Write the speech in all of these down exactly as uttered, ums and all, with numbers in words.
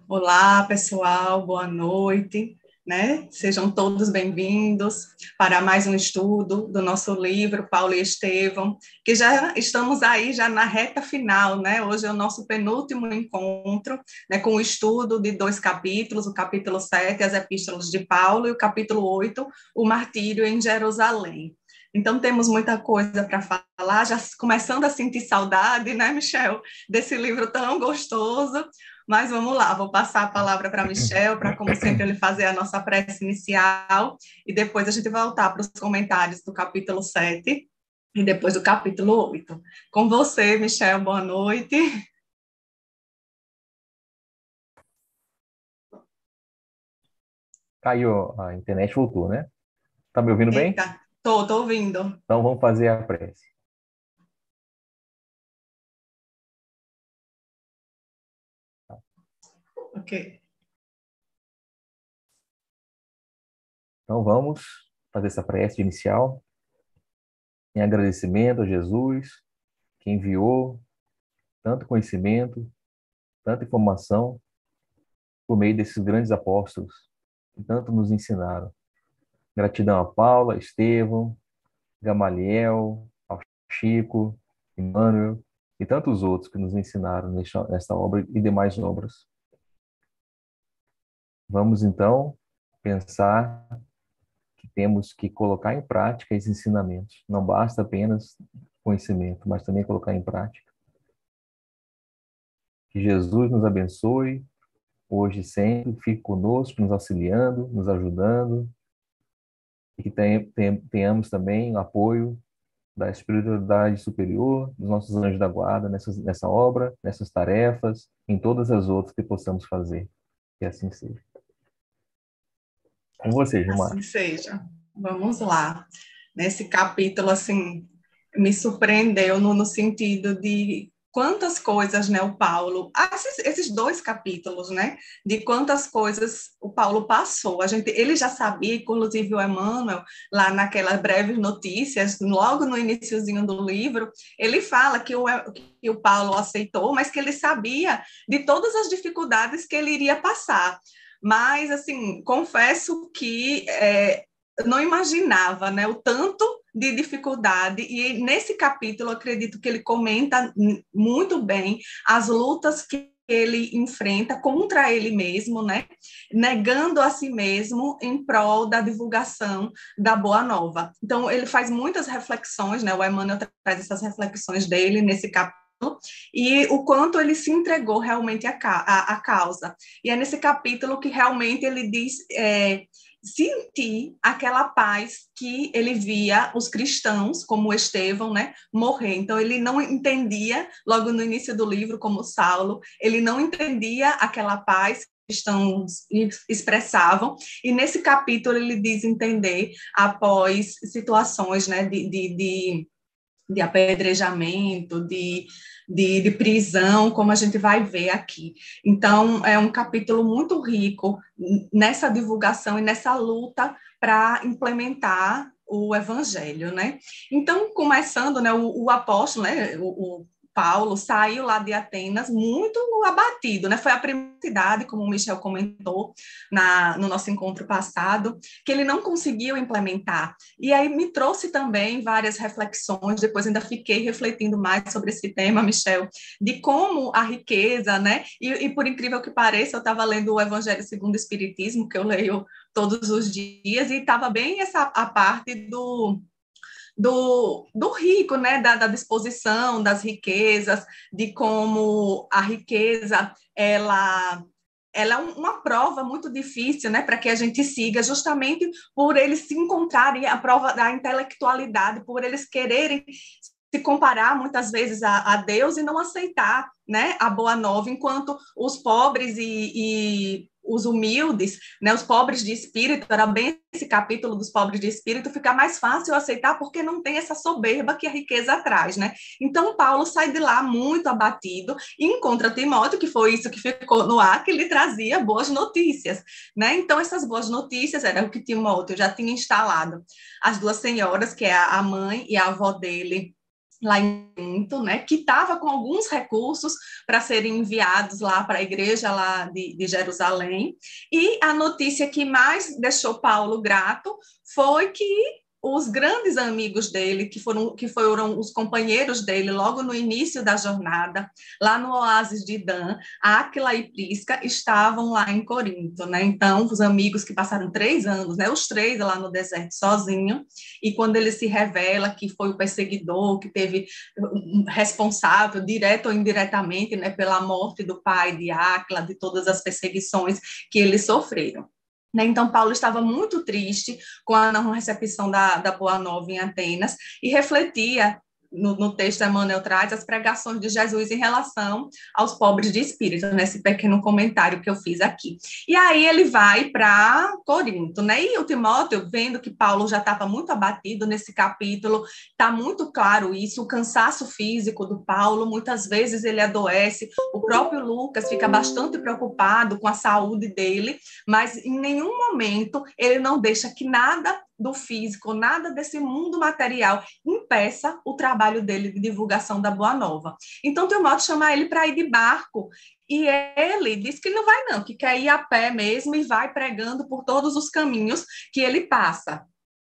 Olá, pessoal, boa noite, né? Sejam todos bem-vindos para mais um estudo do nosso livro Paulo e Estevão, que já estamos aí já na reta final, né? Hoje é o nosso penúltimo encontro, né, com o estudo de dois capítulos, o capítulo sete, as epístolas de Paulo, e o capítulo oito, o martírio em Jerusalém. Então, temos muita coisa para falar, já começando a sentir saudade, né, Michel, desse livro tão gostoso. Mas vamos lá, vou passar a palavra para Michel, para, como sempre, ele fazer a nossa prece inicial, e depois a gente voltar para os comentários do capítulo sete e depois do capítulo oito. Com você, Michel, boa noite. Caiu, a internet voltou, né? Tá me ouvindo bem? Eita, tô, tô ouvindo. Então vamos fazer a prece. Ok. Então vamos fazer essa prece inicial em agradecimento a Jesus, que enviou tanto conhecimento, tanta informação por meio desses grandes apóstolos que tanto nos ensinaram. Gratidão a Paula, Estevão, Gamaliel, ao Chico, Emmanuel e tantos outros que nos ensinaram nesta obra e demais obras. Vamos então pensar que temos que colocar em prática esses ensinamentos. Não basta apenas conhecimento, mas também colocar em prática. Que Jesus nos abençoe hoje e sempre, fique conosco, nos auxiliando, nos ajudando, e que tenhamos também o apoio da espiritualidade superior, dos nossos anjos da guarda nessa, nessa obra, nessas tarefas, em todas as outras que possamos fazer. Que assim seja. Com você, Gilmar. Assim seja. Vamos lá. Nesse capítulo, assim, me surpreendeu no, no sentido de quantas coisas, né, o Paulo, esses, esses dois capítulos, né, de quantas coisas o Paulo passou. A gente, ele já sabia, inclusive o Emmanuel, lá naquelas breves notícias, logo no iniciozinho do livro, ele fala que o, que o Paulo aceitou, mas que ele sabia de todas as dificuldades que ele iria passar. Mas, assim, confesso que é, não imaginava, né, o tanto de dificuldade, e nesse capítulo, acredito que ele comenta muito bem as lutas que ele enfrenta contra ele mesmo, né, negando a si mesmo em prol da divulgação da Boa Nova. Então, ele faz muitas reflexões, né, o Emmanuel traz essas reflexões dele nesse capítulo, e o quanto ele se entregou realmente à, à, à causa. E é nesse capítulo que realmente ele diz... É, sentir aquela paz que ele via os cristãos, como Estevão, né, morrer. Então, ele não entendia, logo no início do livro, como Saulo, ele não entendia aquela paz que os cristãos expressavam, e nesse capítulo ele diz entender, após situações, né, de, de, de de apedrejamento, de, de, de, prisão, como a gente vai ver aqui. Então, é um capítulo muito rico nessa divulgação e nessa luta para implementar o evangelho, né? Então, começando, né, o, o apóstolo, né, o, o Paulo saiu lá de Atenas muito abatido, né? Foi a primeira cidade, como o Michel comentou na, no nosso encontro passado, que ele não conseguiu implementar. E aí me trouxe também várias reflexões, depois ainda fiquei refletindo mais sobre esse tema, Michel, de como a riqueza, né? E, e por incrível que pareça, eu estava lendo o Evangelho segundo o Espiritismo, que eu leio todos os dias, e estava bem essa a parte do do, do rico, né, da, da disposição das riquezas, de como a riqueza, ela ela é uma prova muito difícil, né, para que a gente siga, justamente por eles se encontrarem, a prova da intelectualidade, por eles quererem se comparar muitas vezes a, a Deus e não aceitar, né, a boa nova, enquanto os pobres e, e os humildes, né, os pobres de espírito, era bem esse capítulo dos pobres de espírito, fica mais fácil aceitar porque não tem essa soberba que a riqueza traz, né? Então, Paulo sai de lá muito abatido e encontra Timóteo, que foi isso que ficou no ar, que ele trazia boas notícias, né? Então, essas boas notícias eram o que Timóteo já tinha instalado. As duas senhoras, que é a mãe e a avó dele, lá em Corinto, né, que estava com alguns recursos para serem enviados lá para a igreja lá de, de Jerusalém, e a notícia que mais deixou Paulo grato foi que os grandes amigos dele, que foram, que foram os companheiros dele logo no início da jornada, lá no oásis de Dan, Áquila e Prisca estavam lá em Corinto, né? Então, os amigos que passaram três anos, né? Os três lá no deserto sozinho, e quando ele se revela que foi o perseguidor, que teve responsável, direto ou indiretamente, né, pela morte do pai de Áquila, de todas as perseguições que eles sofreram. Então, Paulo estava muito triste com a não recepção da, da Boa Nova em Atenas e refletia, no, no texto Emmanuel traz, as pregações de Jesus em relação aos pobres de espírito, nesse pequeno comentário que eu fiz aqui. E aí ele vai para Corinto, né? E o Timóteo, vendo que Paulo já estava muito abatido nesse capítulo, está muito claro isso, o cansaço físico do Paulo, muitas vezes ele adoece, o próprio Lucas fica bastante preocupado com a saúde dele, mas em nenhum momento ele não deixa que nada do físico, nada desse mundo material impeça o trabalho dele de divulgação da Boa Nova. Então, Timóteo chama ele para ir de barco, e ele diz que não vai não, que quer ir a pé mesmo e vai pregando por todos os caminhos que ele passa.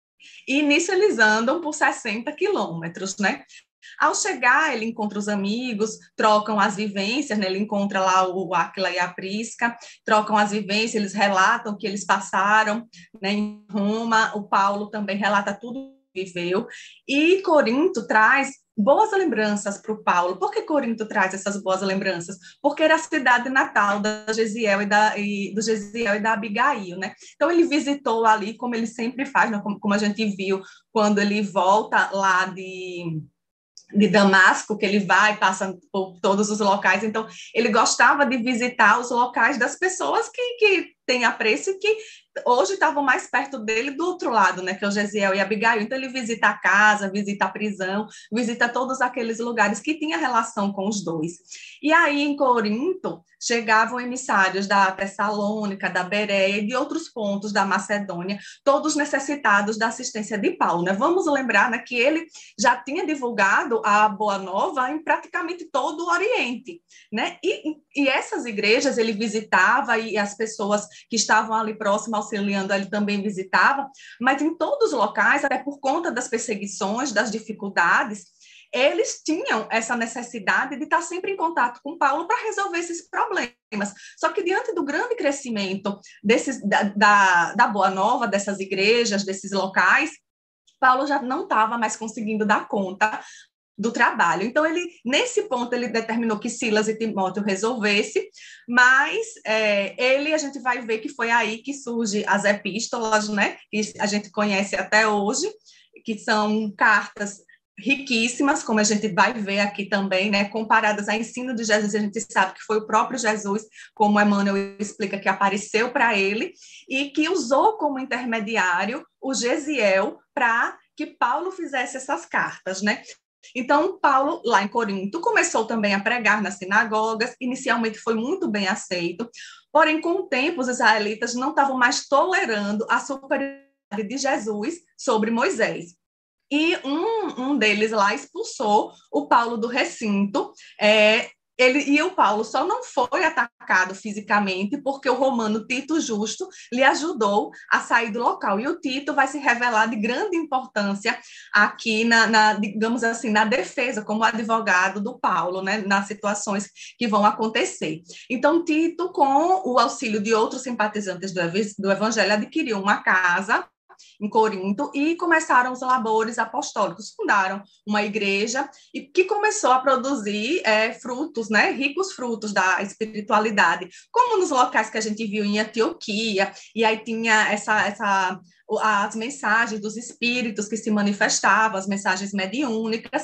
E nisso eles andam por sessenta quilômetros, né? Ao chegar, ele encontra os amigos, trocam as vivências, né? Ele encontra lá o Áquila e a Prisca, trocam as vivências, eles relatam que eles passaram, né, em Roma, o Paulo também relata tudo que viveu, e Corinto traz boas lembranças para o Paulo. Por que Corinto traz essas boas lembranças? Porque era a cidade natal da Gesiel e da, e, do Gesiel e da Abigail, né? Então, ele visitou ali, como ele sempre faz, né? como, como a gente viu, quando ele volta lá de... de Damasco, que ele vai, passa por todos os locais, então ele gostava de visitar os locais das pessoas que, que têm apreço e que hoje estavam mais perto dele do outro lado, né, que é o Gesiel e Abigail, então ele visita a casa, visita a prisão, visita todos aqueles lugares que tinha relação com os dois. E aí, em Corinto, chegavam emissários da Tessalônica, da Bereia e de outros pontos da Macedônia, todos necessitados da assistência de Paulo, né? Vamos lembrar, né, que ele já tinha divulgado a Boa Nova em praticamente todo o Oriente, né? E, e essas igrejas ele visitava, e as pessoas que estavam ali próximas auxiliando ele também visitava, mas em todos os locais, até por conta das perseguições, das dificuldades, eles tinham essa necessidade de estar sempre em contato com Paulo para resolver esses problemas. Só que diante do grande crescimento desses, da, da, da Boa Nova, dessas igrejas, desses locais, Paulo já não estava mais conseguindo dar conta do trabalho. Então, ele, nesse ponto, ele determinou que Silas e Timóteo resolvesse, mas é, ele, a gente vai ver que foi aí que surgem as epístolas, né, que a gente conhece até hoje, que são cartas riquíssimas, como a gente vai ver aqui também, né, comparadas ao ensino de Jesus, a gente sabe que foi o próprio Jesus, como Emmanuel explica, que apareceu para ele, e que usou como intermediário o Gesiel para que Paulo fizesse essas cartas, né? Então, Paulo, lá em Corinto, começou também a pregar nas sinagogas, inicialmente foi muito bem aceito, porém, com o tempo, os israelitas não estavam mais tolerando a superioridade de Jesus sobre Moisés. E um, um deles lá expulsou o Paulo do recinto, é, ele, e o Paulo só não foi atacado fisicamente porque o romano Tito Justo lhe ajudou a sair do local. E o Tito vai se revelar de grande importância aqui, na, na, digamos assim, na defesa, como advogado do Paulo, né, nas situações que vão acontecer. Então, Tito, com o auxílio de outros simpatizantes do, do Evangelho, adquiriu uma casa em Corinto, e começaram os labores apostólicos, fundaram uma igreja e que começou a produzir é, frutos, né, ricos frutos da espiritualidade, como nos locais que a gente viu em Antioquia, e aí tinha essa, essa, as mensagens dos espíritos que se manifestavam, as mensagens mediúnicas,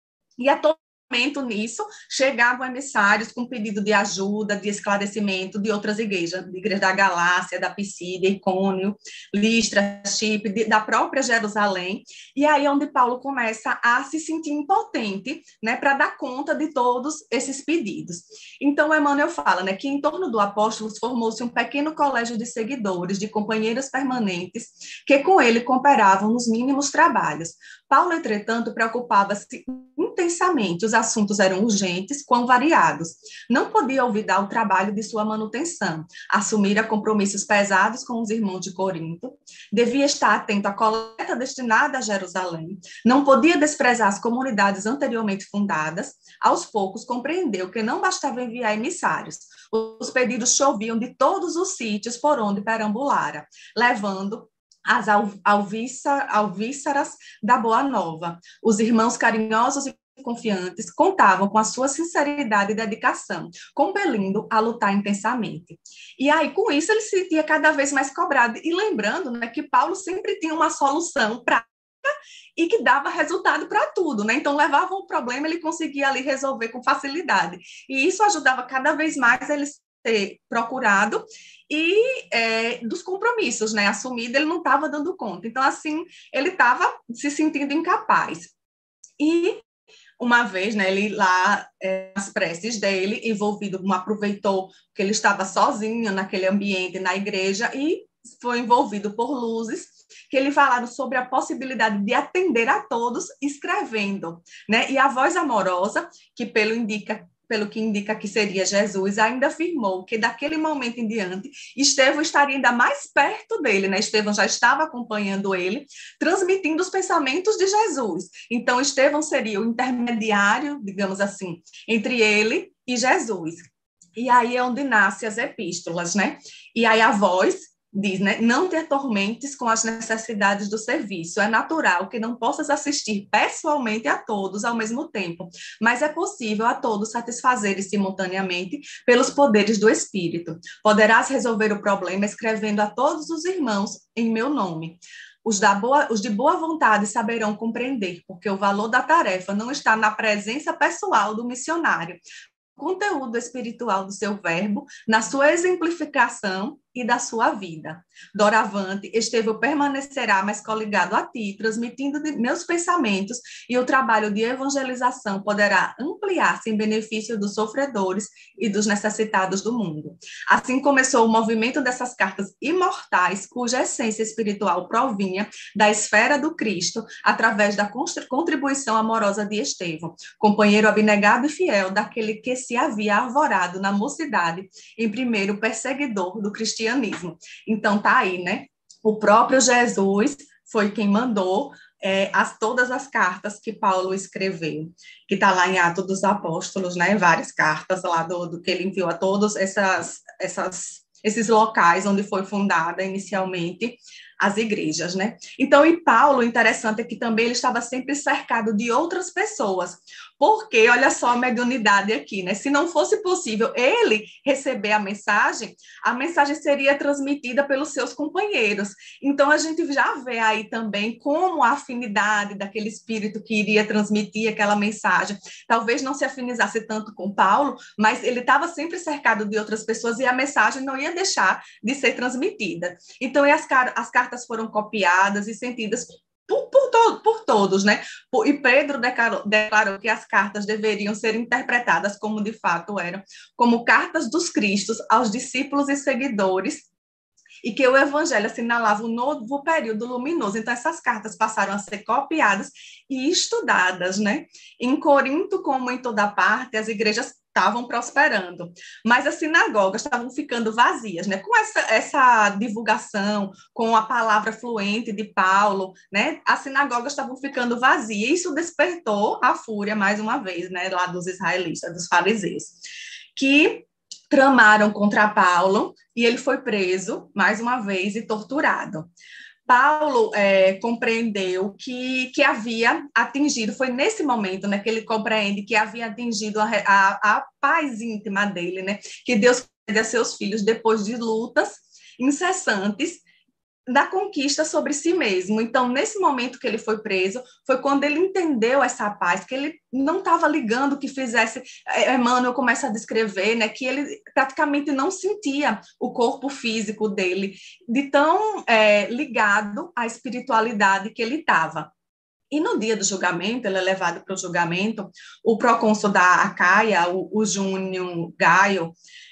e a todo nisso, chegavam emissários com pedido de ajuda, de esclarecimento de outras igrejas, de igreja da Galácia, da Pisídia, Icônio, Listra, Chipre, de, da própria Jerusalém, e aí é onde Paulo começa a se sentir impotente, né, para dar conta de todos esses pedidos. Então, Emmanuel fala, né, que em torno do apóstolo formou-se um pequeno colégio de seguidores, de companheiros permanentes, que com ele cooperavam nos mínimos trabalhos. Paulo, entretanto, preocupava-se intensamente. Os assuntos eram urgentes, quão variados. Não podia olvidar o trabalho de sua manutenção, assumira compromissos pesados com os irmãos de Corinto, devia estar atento à coleta destinada a Jerusalém, não podia desprezar as comunidades anteriormente fundadas. Aos poucos, compreendeu que não bastava enviar emissários. Os pedidos choviam de todos os sítios por onde perambulara, levando as alvíceras da Boa Nova. Os irmãos carinhosos e confiantes contavam com a sua sinceridade e dedicação, compelindo a lutar intensamente. E aí, com isso, ele se sentia cada vez mais cobrado. E lembrando, né, que Paulo sempre tinha uma solução prática e que dava resultado para tudo, né? Então, levava um problema, ele conseguia ali resolver com facilidade. E isso ajudava cada vez mais ele ter procurado e é, dos compromissos, né? Assumido, ele não estava dando conta. Então, assim, ele estava se sentindo incapaz. E uma vez, né, ele lá, é, nas preces dele, envolvido, aproveitou que ele estava sozinho naquele ambiente, na igreja, e foi envolvido por luzes, que ele falaram sobre a possibilidade de atender a todos escrevendo, né? E a voz amorosa, que pelo indica pelo que indica que seria Jesus, ainda afirmou que daquele momento em diante, Estevão estaria ainda mais perto dele, né? Estevão já estava acompanhando ele, transmitindo os pensamentos de Jesus. Então, Estevão seria o intermediário, digamos assim, entre ele e Jesus. E aí é onde nascem as epístolas, né? E aí a voz diz, né? Não te atormentes com as necessidades do serviço. É natural que não possas assistir pessoalmente a todos ao mesmo tempo, mas é possível a todos satisfazerem simultaneamente pelos poderes do Espírito. Poderás resolver o problema escrevendo a todos os irmãos em meu nome. Os, da boa, os de boa vontade saberão compreender, porque o valor da tarefa não está na presença pessoal do missionário, conteúdo espiritual do seu verbo, na sua exemplificação e da sua vida. Doravante, Estevão permanecerá mais coligado a ti, transmitindo meus pensamentos, e o trabalho de evangelização poderá ampliar-se em benefício dos sofredores e dos necessitados do mundo. Assim começou o movimento dessas cartas imortais, cuja essência espiritual provinha da esfera do Cristo, através da contribuição amorosa de Estevão, companheiro abnegado e fiel daquele que se havia arvorado na mocidade, em primeiro perseguidor do cristianismo. Então, tá aí, né? O próprio Jesus foi quem mandou é, as, todas as cartas que Paulo escreveu, que está lá em Atos dos Apóstolos, né? Várias cartas lá do, do que ele enviou a todos essas, essas, esses locais onde foi fundada inicialmente as igrejas, né? Então, e Paulo, interessante é que também ele estava sempre cercado de outras pessoas, porque, olha só a mediunidade aqui, né? Se não fosse possível ele receber a mensagem, a mensagem seria transmitida pelos seus companheiros. Então, a gente já vê aí também como a afinidade daquele espírito que iria transmitir aquela mensagem, talvez não se afinizasse tanto com Paulo, mas ele estava sempre cercado de outras pessoas e a mensagem não ia deixar de ser transmitida. Então, e as, as cartas foram copiadas e sentidas Por, por, to, por todos, né? Por, e Pedro declarou, declarou que as cartas deveriam ser interpretadas como de fato eram, como cartas dos Cristos aos discípulos e seguidores, e que o evangelho assinalava um novo período luminoso. Então, essas cartas passaram a ser copiadas e estudadas, né? Em Corinto, como em toda parte, as igrejas estavam prosperando, mas as sinagogas estavam ficando vazias, né? Com essa, essa divulgação, com a palavra fluente de Paulo, né? As sinagogas estavam ficando vazias, e isso despertou a fúria, mais uma vez, né? Lá dos israelitas, dos fariseus, que tramaram contra Paulo, e ele foi preso, mais uma vez, e torturado. Paulo é, compreendeu que, que havia atingido, foi nesse momento, né, que ele compreende que havia atingido a, a, a paz íntima dele, né, que Deus concede a seus filhos depois de lutas incessantes, da conquista sobre si mesmo. Então, nesse momento que ele foi preso, foi quando ele entendeu essa paz, que ele não estava ligando que fizesse, Emmanuel começa a descrever, né, que ele praticamente não sentia o corpo físico dele, de tão é, ligado à espiritualidade que ele estava. E no dia do julgamento, ele é levado para o julgamento, o procônsul da Acaia, o, o Júnior Gaio,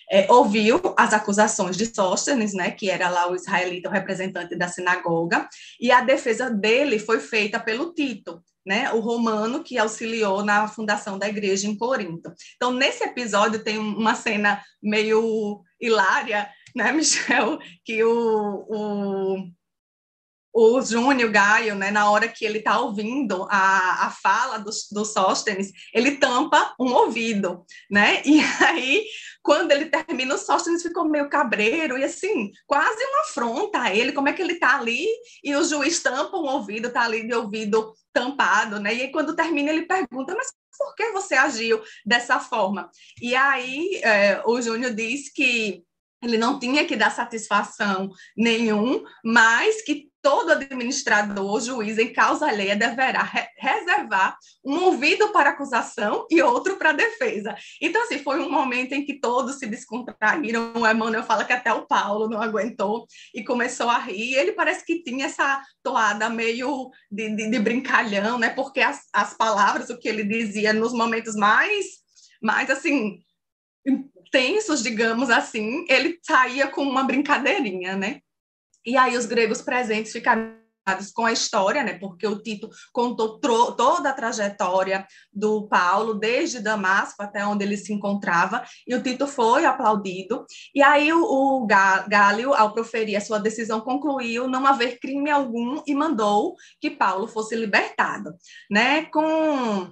é, ouviu as acusações de Sóstenes, né, que era lá o israelita, o representante da sinagoga, e a defesa dele foi feita pelo Tito, né, o romano que auxiliou na fundação da igreja em Corinto. Então, nesse episódio tem uma cena meio hilária, né, Michel, que o, o o Júnior Gaio, né, na hora que ele está ouvindo a, a fala do, do Sóstenes, ele tampa um ouvido, né? E aí, quando ele termina, o Sóstenes ficou meio cabreiro e, assim, quase uma afronta a ele, como é que ele está ali e o juiz tampa um ouvido, está ali de ouvido tampado, né? E aí, quando termina, ele pergunta, mas por que você agiu dessa forma? E aí, é, o Júnior diz que ele não tinha que dar satisfação nenhum, mas que todo administrador, juiz em causa alheia deverá re reservar um ouvido para acusação e outro para defesa. Então, assim, foi um momento em que todos se descontraíram. O Emmanuel fala que até o Paulo não aguentou e começou a rir. Ele parece que tinha essa toada meio de, de, de brincalhão, né? Porque as, as palavras, o que ele dizia nos momentos mais, mais assim, tensos, digamos assim, ele saía com uma brincadeirinha, né? E aí os gregos presentes ficaram com a história, né? Porque o Tito contou toda a trajetória do Paulo, desde Damasco até onde ele se encontrava, e o Tito foi aplaudido. E aí o, o Gálio, ao proferir a sua decisão, concluiu não haver crime algum e mandou que Paulo fosse libertado, né? Com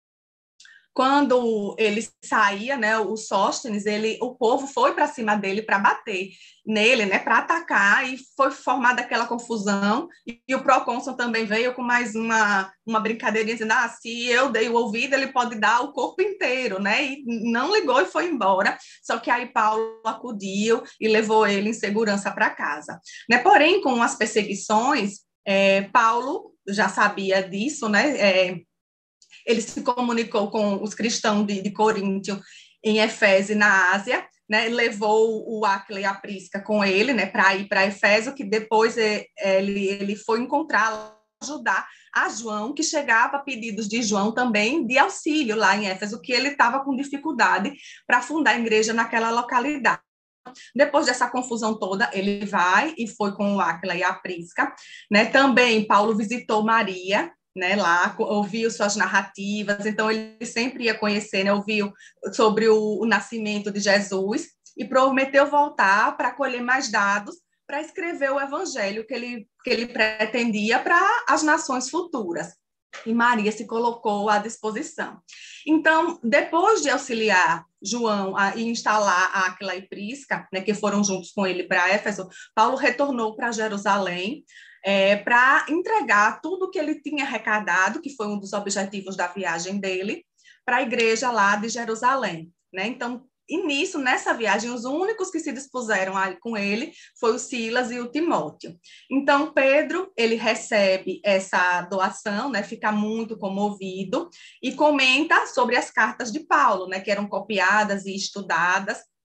Quando ele saía, né, o Sóstenes, ele, o povo foi para cima dele para bater nele, né, para atacar, e foi formada aquela confusão, e, e o procônsul também veio com mais uma, uma brincadeirinha, dizendo, ah, se eu dei o ouvido, ele pode dar o corpo inteiro, né, e não ligou e foi embora, só que aí Paulo acudiu e levou ele em segurança para casa. Né, porém, com as perseguições, é, Paulo já sabia disso, né, é, ele se comunicou com os cristãos de, de Coríntio em Éfeso, na Ásia, né, levou o Áquila e a Prisca com ele, né, para ir para Éfeso, que depois ele, ele foi encontrá-lo, ajudar a João, que chegava a pedidos de João também de auxílio lá em Éfeso, que ele estava com dificuldade para fundar a igreja naquela localidade. Depois dessa confusão toda, ele vai e foi com o Áquila e a Prisca, né? Também Paulo visitou Maria, né, lá, ouviu suas narrativas, então ele sempre ia conhecer, né, ouviu sobre o, o nascimento de Jesus e prometeu voltar para colher mais dados para escrever o evangelho que ele, que ele pretendia para as nações futuras. E Maria se colocou à disposição. Então, depois de auxiliar João a, e instalar Áquila e Prisca, né, que foram juntos com ele para Éfeso, Paulo retornou para Jerusalém, É, para entregar tudo que ele tinha arrecadado, que foi um dos objetivos da viagem dele, para a igreja lá de Jerusalém, né? Então, e nisso, nessa viagem, os únicos que se dispuseram a ir com ele foi o Silas e o Timóteo. Então, Pedro, ele recebe essa doação, né? Fica muito comovido e comenta sobre as cartas de Paulo, né? Que eram copiadas e estudadas,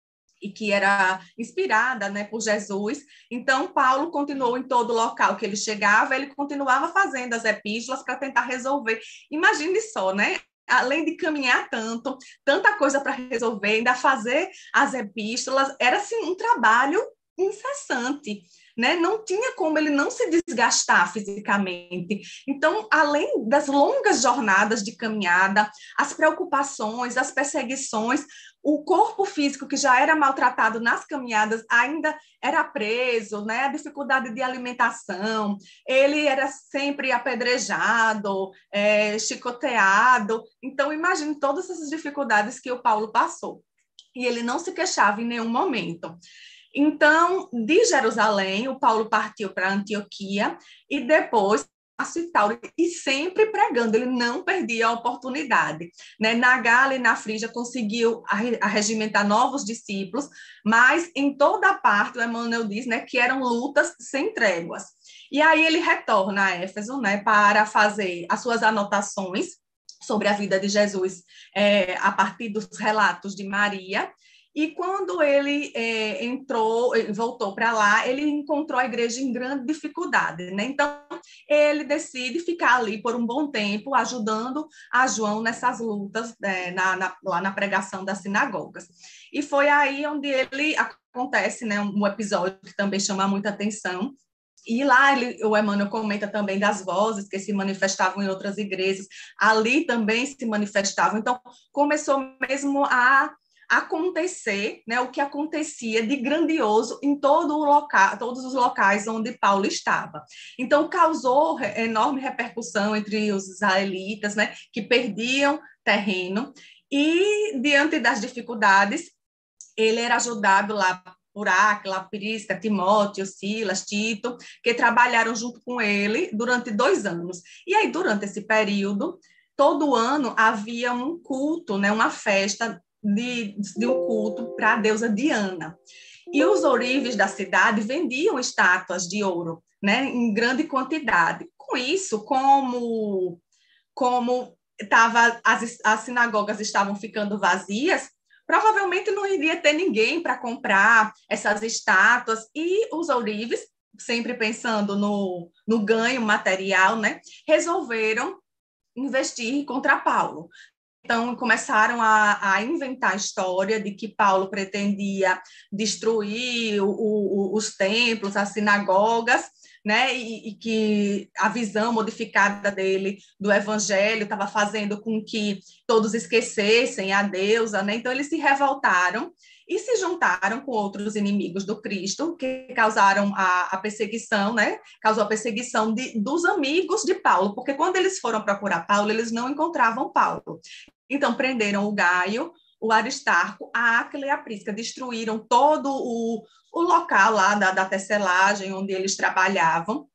e que era inspirada, né, por Jesus. Então, Paulo continuou em todo local que ele chegava, ele continuava fazendo as epístolas para tentar resolver. Imagine só, né? Além de caminhar tanto, tanta coisa para resolver, ainda fazer as epístolas, era assim, um trabalho incessante, né? Não tinha como ele não se desgastar fisicamente. Então, além das longas jornadas de caminhada, as preocupações, as perseguições, o corpo físico, que já era maltratado nas caminhadas, ainda era preso, né? A dificuldade de alimentação, ele era sempre apedrejado, é, chicoteado. Então, imagine todas essas dificuldades que o Paulo passou. E ele não se queixava em nenhum momento. Então, de Jerusalém, o Paulo partiu para Antioquia e depois e sempre pregando, ele não perdia a oportunidade. Né? Na Gália e na Frígia conseguiu arregimentar novos discípulos, mas em toda parte, o Emmanuel diz, né, que eram lutas sem tréguas. E aí ele retorna a Éfeso, né, para fazer as suas anotações sobre a vida de Jesus, é, a partir dos relatos de Maria. E quando ele é, entrou, voltou para lá, ele encontrou a igreja em grande dificuldade, né? Então, ele decide ficar ali por um bom tempo, ajudando a João nessas lutas, é, na, na, lá na pregação das sinagogas. E foi aí onde ele acontece, né, um episódio que também chama muita atenção. E lá ele, o Emmanuel comenta também das vozes que se manifestavam em outras igrejas, ali também se manifestavam. Então, começou mesmo a acontecer, né, o que acontecia de grandioso em todo o local, todos os locais onde Paulo estava. Então, causou enorme repercussão entre os israelitas, né, que perdiam terreno, e, diante das dificuldades, ele era ajudado lá por Áquila, Prisca, Timóteo, Silas, Tito, que trabalharam junto com ele durante dois anos. E aí, durante esse período, todo ano havia um culto, né, uma festa de, de um culto para a deusa Diana. E os ourives da cidade vendiam estátuas de ouro, né, em grande quantidade. Com isso, como, como tava, as, as sinagogas estavam ficando vazias, provavelmente não iria ter ninguém para comprar essas estátuas, e os ourives, sempre pensando no, no ganho material, né, resolveram investir contra Paulo. Então, começaram a, a inventar a história de que Paulo pretendia destruir o, o, os templos, as sinagogas, né? E, e que a visão modificada dele do evangelho estava fazendo com que todos esquecessem a deusa, né? Então, eles se revoltaram e se juntaram com outros inimigos do Cristo, que causaram a, a perseguição, né? Causou a perseguição de, dos amigos de Paulo, porque quando eles foram procurar Paulo, eles não encontravam Paulo. Então, prenderam o Gaio, o Aristarco, a Áquila e a Prisca, destruíram todo o, o local lá da, da tecelagem onde eles trabalhavam.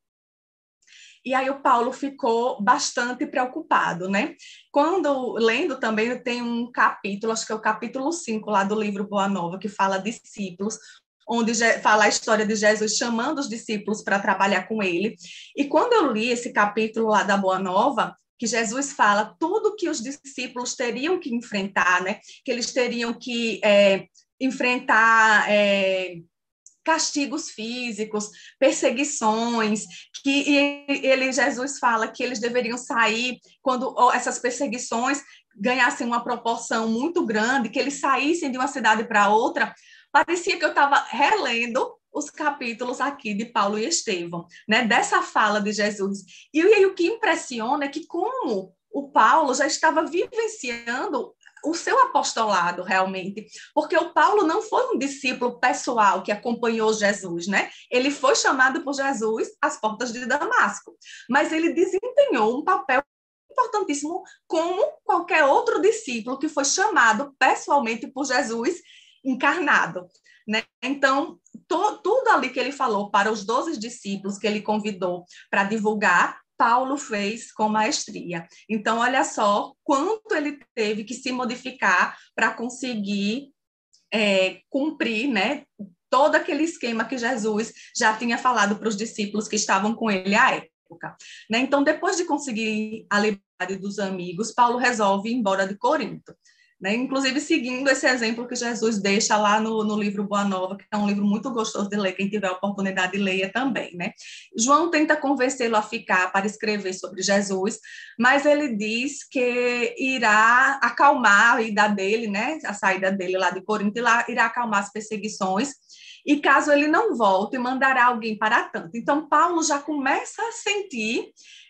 E aí o Paulo ficou bastante preocupado, né? Quando, lendo também, tem um capítulo, acho que é o capítulo cinco lá do livro Boa Nova, que fala discípulos, onde fala a história de Jesus chamando os discípulos para trabalhar com ele. E quando eu li esse capítulo lá da Boa Nova, que Jesus fala tudo que os discípulos teriam que enfrentar, né? Que eles teriam que é, enfrentar é, castigos físicos, perseguições, que e ele, Jesus fala que eles deveriam sair quando essas perseguições ganhassem uma proporção muito grande, que eles saíssem de uma cidade para outra. Parecia que eu estava relendo os capítulos aqui de Paulo e Estevão, né, dessa fala de Jesus. E aí o que impressiona é que como o Paulo já estava vivenciando o seu apostolado realmente, porque o Paulo não foi um discípulo pessoal que acompanhou Jesus, né? Ele foi chamado por Jesus às portas de Damasco, mas ele desempenhou um papel importantíssimo como qualquer outro discípulo que foi chamado pessoalmente por Jesus encarnado, né? Então, to, tudo ali que ele falou para os doze discípulos que ele convidou para divulgar, Paulo fez com maestria. Então, olha só quanto ele teve que se modificar para conseguir é, cumprir, né, todo aquele esquema que Jesus já tinha falado para os discípulos que estavam com ele à época. Né? Então, depois de conseguir a liberdade dos amigos, Paulo resolve ir embora de Corinto. Né? Inclusive, seguindo esse exemplo que Jesus deixa lá no, no livro Boa Nova, que é um livro muito gostoso de ler, quem tiver a oportunidade, leia também. Né? João tenta convencê-lo a ficar para escrever sobre Jesus, mas ele diz que irá acalmar a ida dele, né? A saída dele lá de Corinto, e lá irá acalmar as perseguições, e caso ele não volte, mandará alguém para tanto. Então, Paulo já começa a sentir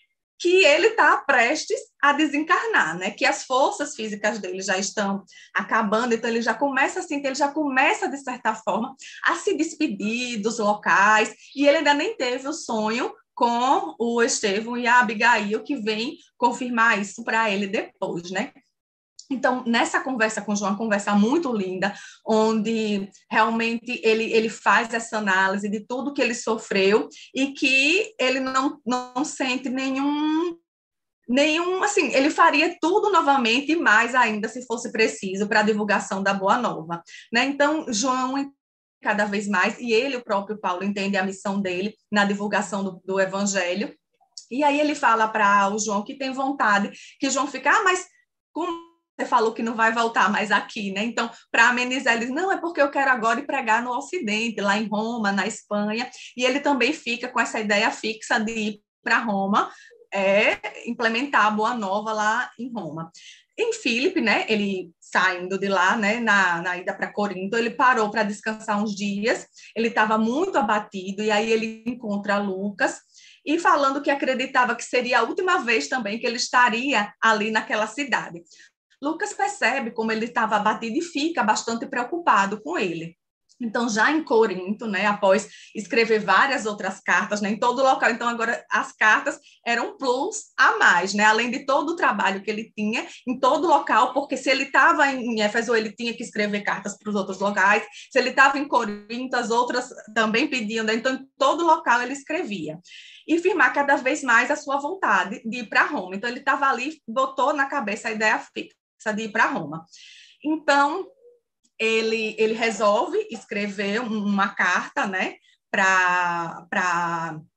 que ele está prestes a desencarnar, né? Que as forças físicas dele já estão acabando, então ele já começa a sentir, ele já começa, de certa forma, a se despedir dos locais, e ele ainda nem teve o sonho com o Estevão e a Abigail, que vem confirmar isso para ele depois, né? Então, nessa conversa com João, uma conversa muito linda, onde realmente ele, ele faz essa análise de tudo que ele sofreu e que ele não, não sente nenhum, nenhum, assim, ele faria tudo novamente e mais ainda, se fosse preciso, para a divulgação da Boa Nova. Né? Então, João, cada vez mais, e ele, o próprio Paulo, entende a missão dele na divulgação do, do Evangelho. E aí ele fala para o João que tem vontade, que João fica, ah, mas como você falou que não vai voltar mais aqui, né? Então, para amenizar, ele diz, não, é porque eu quero agora ir pregar no Ocidente, lá em Roma, na Espanha, e ele também fica com essa ideia fixa de ir para Roma, é, implementar a Boa Nova lá em Roma. Em Filipe, né, ele saindo de lá, né, na, na ida para Corinto, ele parou para descansar uns dias, ele estava muito abatido, e aí ele encontra Lucas, e falando que acreditava que seria a última vez também que ele estaria ali naquela cidade. Lucas percebe como ele estava abatido e fica bastante preocupado com ele. Então, já em Corinto, né, após escrever várias outras cartas, né, em todo local, então agora as cartas eram um plus a mais, né, além de todo o trabalho que ele tinha em todo local, porque se ele estava em Éfeso, ele tinha que escrever cartas para os outros locais, se ele estava em Corinto, as outras também pediam, né, então em todo local ele escrevia. E firmar cada vez mais a sua vontade de ir para Roma. Então, ele estava ali, botou na cabeça a ideia fixa de ir para Roma. Então, Ele, ele resolve escrever uma carta, né, para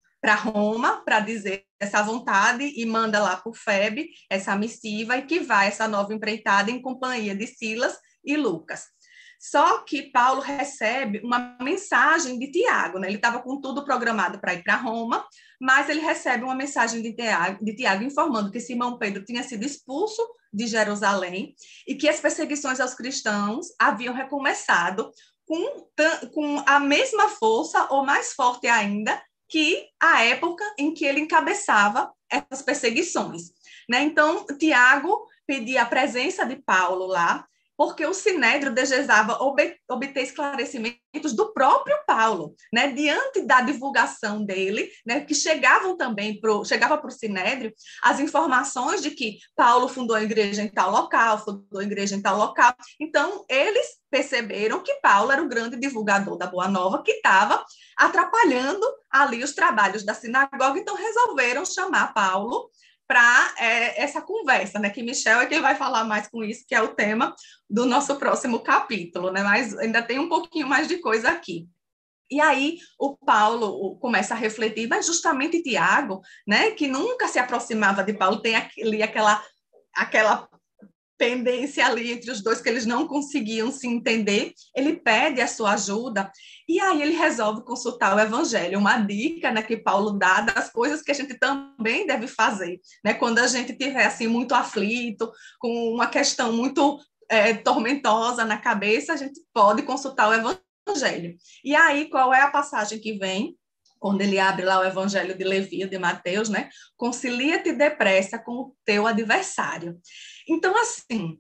Roma, para dizer essa vontade, e manda lá para o Febe essa missiva, e que vai essa nova empreitada em companhia de Silas e Lucas. Só que Paulo recebe uma mensagem de Tiago, né? Ele estava com tudo programado para ir para Roma, mas ele recebe uma mensagem de Tiago, de Tiago informando que Simão Pedro tinha sido expulso de Jerusalém e que as perseguições aos cristãos haviam recomeçado com, com a mesma força, ou mais forte ainda, que a época em que ele encabeçava essas perseguições, né? Então, Tiago pedia a presença de Paulo lá, porque o Sinédrio desejava obter esclarecimentos do próprio Paulo, né, diante da divulgação dele, né, que chegavam também pro, chegava para o Sinédrio as informações de que Paulo fundou a igreja em tal local, fundou a igreja em tal local. Então, eles perceberam que Paulo era o grande divulgador da Boa Nova, que estava atrapalhando ali os trabalhos da sinagoga, então resolveram chamar Paulo para é, essa conversa, né? Que Michel é quem vai falar mais com isso, que é o tema do nosso próximo capítulo, né? Mas ainda tem um pouquinho mais de coisa aqui. E aí o Paulo começa a refletir, mas justamente Tiago, né? Que nunca se aproximava de Paulo, tem ali aquela, aquela pendência ali entre os dois, que eles não conseguiam se entender, ele pede a sua ajuda, e aí ele resolve consultar o Evangelho, uma dica, né, que Paulo dá das coisas que a gente também deve fazer, né, quando a gente estiver assim, muito aflito, com uma questão muito é, tormentosa na cabeça, a gente pode consultar o Evangelho. E aí, qual é a passagem que vem? Quando ele abre lá o Evangelho de Levi, de Mateus, né? Concilia-te depressa com o teu adversário. Então, assim,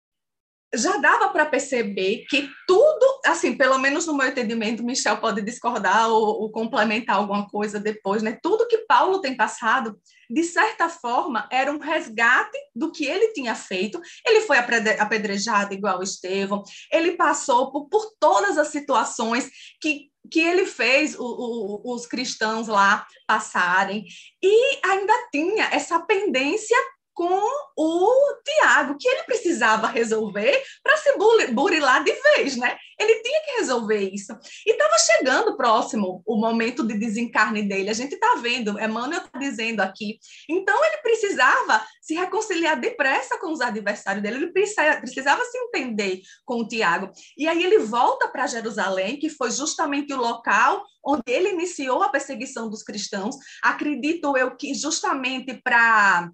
já dava para perceber que tudo, assim, pelo menos no meu entendimento, Michel pode discordar ou, ou complementar alguma coisa depois, né? Tudo que Paulo tem passado, de certa forma, era um resgate do que ele tinha feito. Ele foi apedrejado igual Estevão, ele passou por, por todas as situações que que ele fez o, o, os cristãos lá passarem, e ainda tinha essa pendência com o Tiago, que ele precisava resolver para se burilar de vez, né? Ele tinha que resolver isso. E estava chegando próximo o momento de desencarne dele. A gente está vendo, Emmanuel está dizendo aqui. Então, ele precisava se reconciliar depressa com os adversários dele, ele precisava, precisava se entender com o Tiago. E aí ele volta para Jerusalém, que foi justamente o local onde ele iniciou a perseguição dos cristãos. Acredito eu que justamente para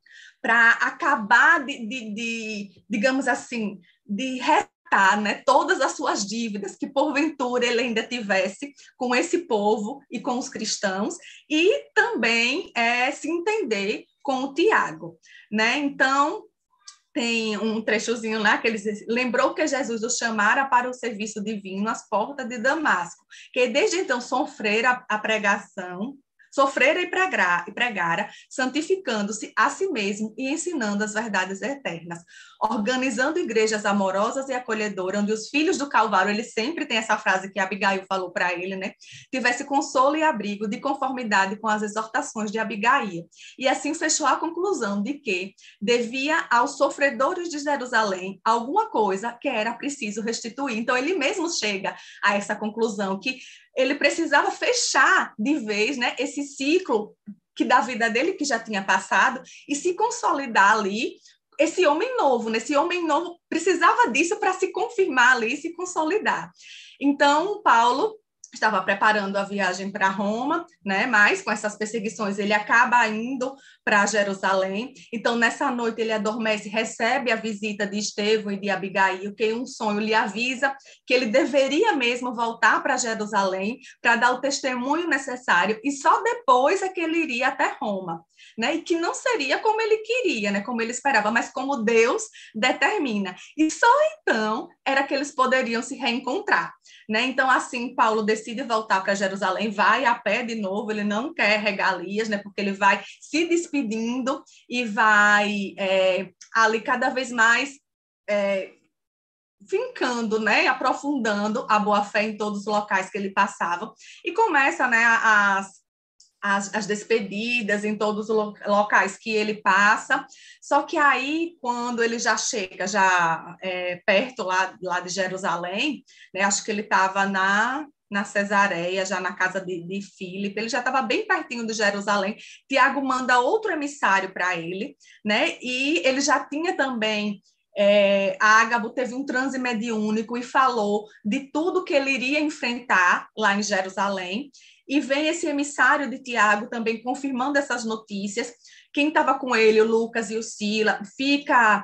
para acabar de, de, de, digamos assim, de retar, né, todas as suas dívidas que, porventura, ele ainda tivesse com esse povo e com os cristãos, e também é, se entender com o Tiago, né? Então, tem um trechozinho lá que ele diz: lembrou que Jesus o chamara para o serviço divino às portas de Damasco, que desde então sofrera a pregação, sofrera e pregara, santificando-se a si mesmo e ensinando as verdades eternas, organizando igrejas amorosas e acolhedoras, onde os filhos do Calvário, ele sempre tem essa frase que Abigail falou para ele, né? Tivesse consolo e abrigo de conformidade com as exortações de Abigail. E assim fechou a conclusão de que devia aos sofredores de Jerusalém alguma coisa que era preciso restituir. Então, ele mesmo chega a essa conclusão, que ele precisava fechar de vez, né, esse ciclo que da vida dele, que já tinha passado, e se consolidar ali, esse homem novo, né? Esse homem novo precisava disso para se confirmar ali, se consolidar. Então, Paulo estava preparando a viagem para Roma, né? Mas com essas perseguições ele acaba indo para Jerusalém. Então nessa noite ele adormece, recebe a visita de Estevão e de Abigail, que em um sonho lhe avisa que ele deveria mesmo voltar para Jerusalém para dar o testemunho necessário e só depois é que ele iria até Roma, né? E que não seria como ele queria, né? Como ele esperava, mas como Deus determina. E só então era que eles poderiam se reencontrar. Né? Então, assim, Paulo decide voltar para Jerusalém, vai a pé de novo, ele não quer regalias, né? Porque ele vai se despedindo e vai é, ali cada vez mais é, fincando, né? Aprofundando a boa-fé em todos os locais que ele passava. E começa, né, as As, as despedidas em todos os locais que ele passa, só que aí, quando ele já chega, já é, perto lá, lá de Jerusalém, né, acho que ele estava na, na Cesareia, já na casa de, de Filipe, ele já estava bem pertinho de Jerusalém, Tiago manda outro emissário para ele, né, e ele já tinha também é, Ágabo teve um transe mediúnico e falou de tudo que ele iria enfrentar lá em Jerusalém, e vem esse emissário de Tiago também confirmando essas notícias. Quem estava com ele, o Lucas e o Sila, fica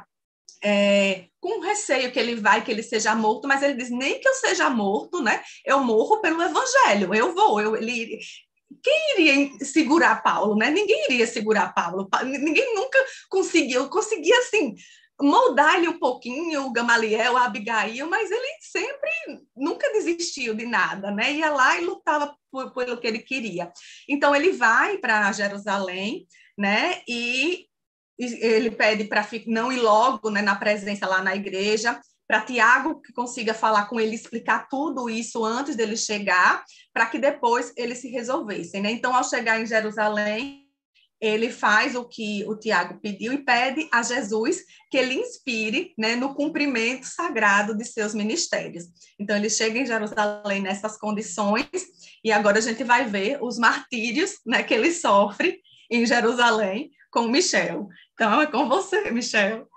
é, com receio que ele vai, que ele seja morto, mas ele diz, nem que eu seja morto, né? Eu morro pelo evangelho, eu vou, eu, ele, quem iria segurar Paulo, né? Ninguém iria segurar Paulo, ninguém nunca conseguiu, conseguia assim moldar ele um pouquinho, o Gamaliel, a Abigail, mas ele sempre nunca desistiu de nada, né? Ia lá e lutava por, pelo que ele queria. Então ele vai para Jerusalém, né? E ele pede para não ir logo, né, na presença lá na igreja, para Tiago que consiga falar com ele, explicar tudo isso antes dele chegar, para que depois eles se resolvessem, né? Então, ao chegar em Jerusalém, ele faz o que o Tiago pediu e pede a Jesus que ele inspire, né, no cumprimento sagrado de seus ministérios. Então, ele chega em Jerusalém nessas condições e agora a gente vai ver os martírios, né, que ele sofre em Jerusalém com Michel. Então, é com você, Michel.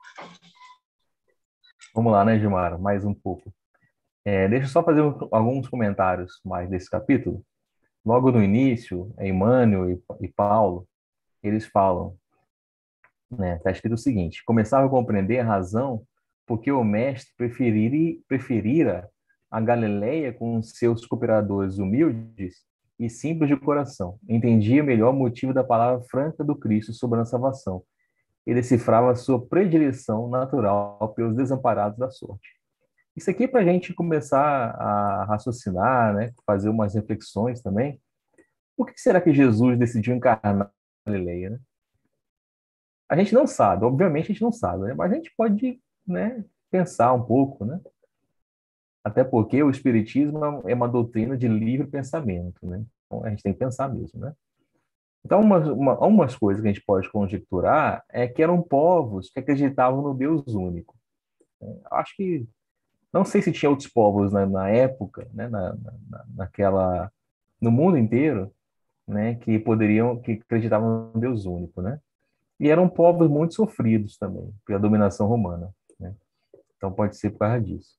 Vamos lá, né, Gilmar? Mais um pouco. É, deixa eu só fazer um, alguns comentários mais desse capítulo. Logo no início, Emmanuel e, e Paulo, eles falam, né, está escrito o seguinte: começava a compreender a razão porque o mestre preferira, preferira a Galileia com seus cooperadores humildes e simples de coração. Entendia melhor o motivo da palavra franca do Cristo sobre a salvação e decifrava sua predileção natural pelos desamparados da sorte. Isso aqui é para a gente começar a raciocinar, né, fazer umas reflexões também. Por que será que Jesus decidiu encarnar na Galileia, né? A gente não sabe, obviamente a gente não sabe, né? Mas a gente pode, né, pensar um pouco, né? Até porque o Espiritismo é uma doutrina de livre pensamento, né? Então a gente tem que pensar mesmo, né? Então, umas, uma, umas coisas que a gente pode conjecturar é que eram povos que acreditavam no Deus único. Acho que, não sei se tinha outros povos na, na época, né, na, na, naquela, no mundo inteiro, né, que poderiam, que acreditavam no Deus único, né? E eram povos muito sofridos também pela dominação romana, né? Então pode ser por causa disso.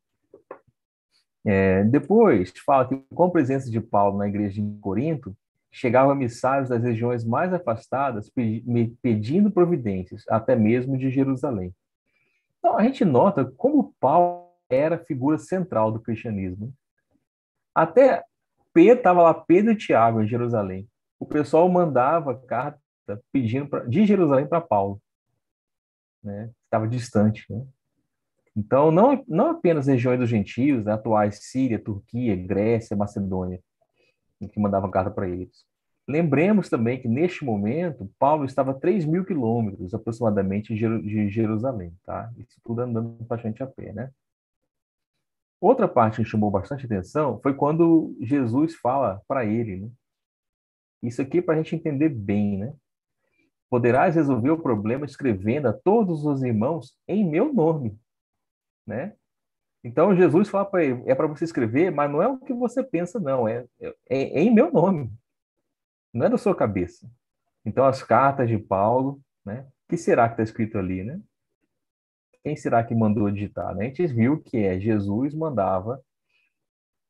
É, depois fala que com a presença de Paulo na igreja de Corinto, chegavam emissários das regiões mais afastadas pedindo providências, até mesmo de Jerusalém. Então a gente nota como Paulo era a figura central do cristianismo. Até Pedro estava lá, Pedro e Tiago em Jerusalém. O pessoal mandava carta pedindo pra, de Jerusalém para Paulo, né? Estava distante, né? Então, não, não apenas regiões dos gentios, né, atuais Síria, Turquia, Grécia, Macedônia, que mandavam carta para eles. Lembremos também que, neste momento, Paulo estava a três mil quilômetros, aproximadamente, de Jerusalém, tá? Isso tudo andando bastante a pé, né? Outra parte que chamou bastante atenção foi quando Jesus fala para ele, né? Isso aqui é para a gente entender bem, né? Poderás resolver o problema escrevendo a todos os irmãos em meu nome, né? Então Jesus fala para ele, é para você escrever, mas não é o que você pensa, não, é, é, é em meu nome, não é da sua cabeça. Então as cartas de Paulo, né? O que será que está escrito ali, né? Quem será que mandou digitar, né? A gente viu que é Jesus mandava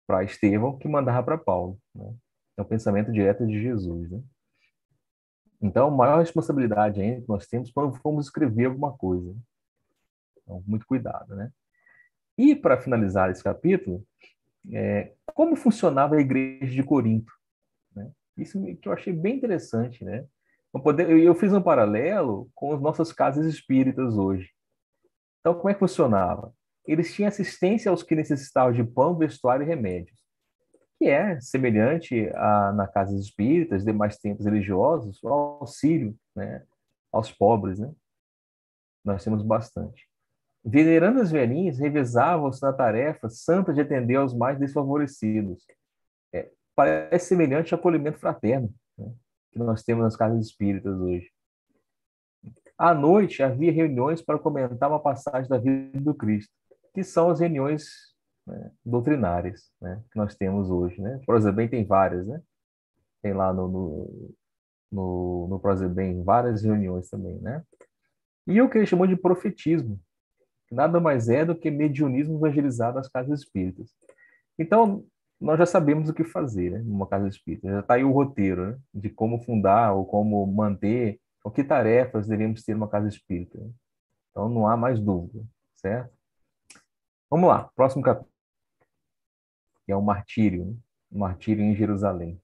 para Estevão, que mandava para Paulo, né? É o pensamento direto de Jesus, né? Então, a maior responsabilidade ainda que nós temos quando formos escrever alguma coisa. Então, muito cuidado, né? E, para finalizar esse capítulo, é, como funcionava a igreja de Corinto, né? Isso que eu achei bem interessante, né? Eu, poder, eu fiz um paralelo com as nossas casas espíritas hoje. Então, como é que funcionava? Eles tinham assistência aos que necessitavam de pão, vestuário e remédios, que é semelhante a, na casas espíritas, demais templos religiosos, o auxílio, né, aos pobres, né? Nós temos bastante. Venerando as velhinhas, revezavam-se na tarefa santa de atender aos mais desfavorecidos. É, parece semelhante ao acolhimento fraterno, né, que nós temos nas casas espíritas hoje. À noite, havia reuniões para comentar uma passagem da vida do Cristo, que são as reuniões, né, doutrinárias, né, que nós temos hoje, né? Prosebem tem várias, né? Tem lá no, no, no, no Prosebem várias reuniões também, né? E o que ele chamou de profetismo, que nada mais é do que mediunismo evangelizado às casas espíritas. Então, nós já sabemos o que fazer, né, numa casa espírita. Já está aí o roteiro, né, de como fundar ou como manter, ou que tarefas devemos ter numa casa espírita, né? Então, não há mais dúvida, certo? Vamos lá, próximo capítulo, que é o martírio, né? O martírio em Jerusalém.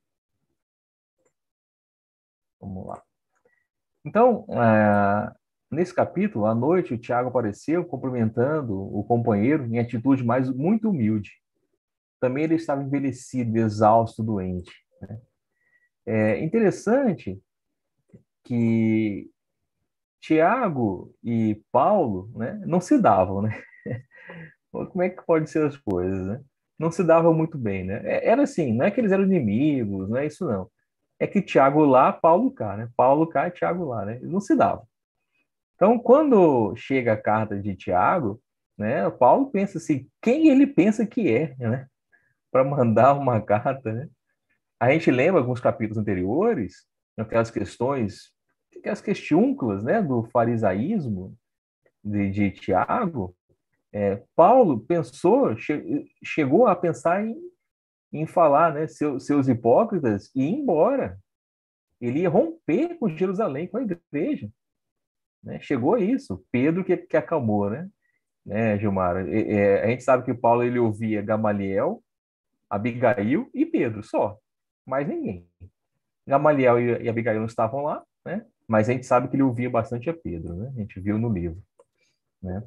Vamos lá. Então, é, nesse capítulo, à noite, o Tiago apareceu cumprimentando o companheiro em atitude mais muito humilde. Também ele estava envelhecido, exausto, doente, né? É interessante que Tiago e Paulo, né, não se davam, né? Como é que pode ser as coisas, né? Não se davam muito bem, né? É- Era assim, não é que eles eram inimigos, não é isso não. É que Tiago lá, Paulo cá, né? Paulo cá e Tiago lá, né? Eles não se davam. Então, quando chega a carta de Tiago, né, Paulo pensa assim, quem ele pensa que é, né? Para mandar uma carta, né? A gente lembra alguns capítulos anteriores, aquelas questões, aquelas questiúnculas, né, do farisaísmo de, de Tiago. É, Paulo pensou, che, chegou a pensar em, em falar, né, seu, seus hipócritas e ir embora. Ele ia romper com Jerusalém, com a igreja, né? Chegou a isso. Pedro que, que acalmou, né? né, Gilmar? É, é, a gente sabe que Paulo ele ouvia Gamaliel, Abigail e Pedro só, mais ninguém. Gamaliel e, e Abigail não estavam lá, né? Mas a gente sabe que ele ouvia bastante a Pedro, né? A gente viu no livro, né?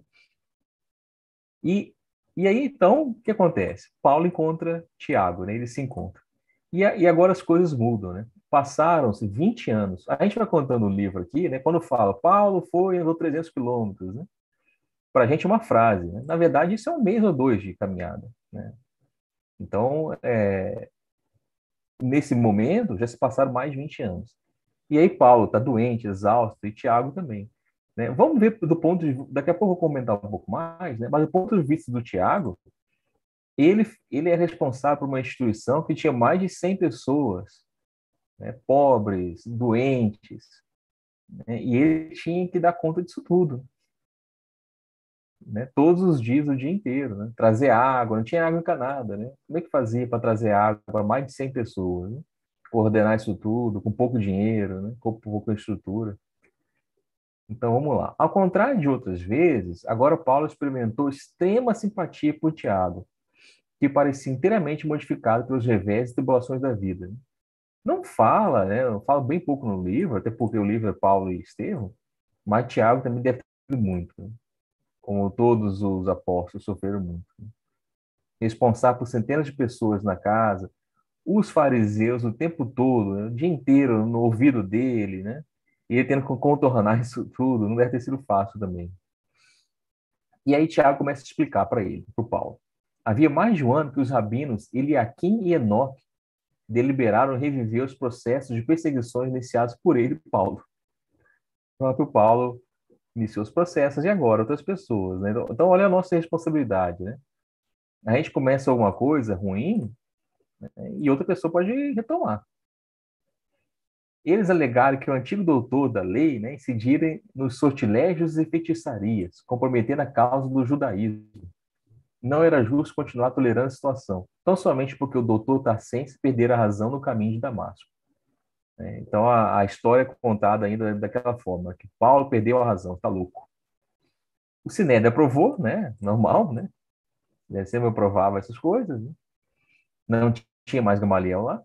E, e aí, então, o que acontece? Paulo encontra Tiago, né? Eles se encontram. E, a, e agora as coisas mudam, né? Passaram-se vinte anos. A gente vai contando o livro aqui, né? Quando fala, Paulo foi e andou trezentos quilômetros, né? Para a gente é uma frase, né? Na verdade, isso é um mês ou dois de caminhada, né? Então, é, nesse momento, já se passaram mais de vinte anos. E aí Paulo está doente, exausto, e Tiago também, né? Vamos ver do ponto de daqui a pouco eu vou comentar um pouco mais, né? Mas do ponto de vista do Tiago, ele ele é responsável por uma instituição que tinha mais de cem pessoas, né? Pobres, doentes, né? E ele tinha que dar conta disso tudo, né? Todos os dias, o dia inteiro, né? Trazer água, não tinha água encanada, né? Como é que fazia para trazer água para mais de cem pessoas, né? Coordenar isso tudo com pouco dinheiro, né? Com pouca estrutura. Então vamos lá. Ao contrário de outras vezes, agora Paulo experimentou extrema simpatia por Tiago, que parecia inteiramente modificado pelos revés e tribulações da vida. Não fala, né? Eu falo bem pouco no livro, até porque o livro é Paulo e Estevão, mas Tiago também deve ter sofrido muito, né? Como todos os apóstolos sofreram muito, né? Responsável por centenas de pessoas na casa, os fariseus o tempo todo, né? O dia inteiro no ouvido dele, né? E ele tendo que contornar isso tudo, não deve ter sido fácil também. E aí Tiago começa a explicar para ele, para o Paulo. Havia mais de um ano que os rabinos Eliaquim e Enoque deliberaram reviver os processos de perseguições iniciados por ele e Paulo. O próprio Paulo iniciou os processos e agora outras pessoas, né? Então, olha a nossa responsabilidade, né? A gente começa alguma coisa ruim, né? E outra pessoa pode retomar. Eles alegaram que o antigo doutor da lei, né, incidirem nos sortilégios e feitiçarias, comprometendo a causa do judaísmo. Não era justo continuar tolerando a situação, tão somente porque o doutor Tarsense perdera a razão no caminho de Damasco. É, então, a, a história é contada ainda daquela forma, que Paulo perdeu a razão, está louco. O Sinédrio aprovou, né? Normal, né? Ele sempre aprovava essas coisas, né? Não tinha mais Gamaliel lá.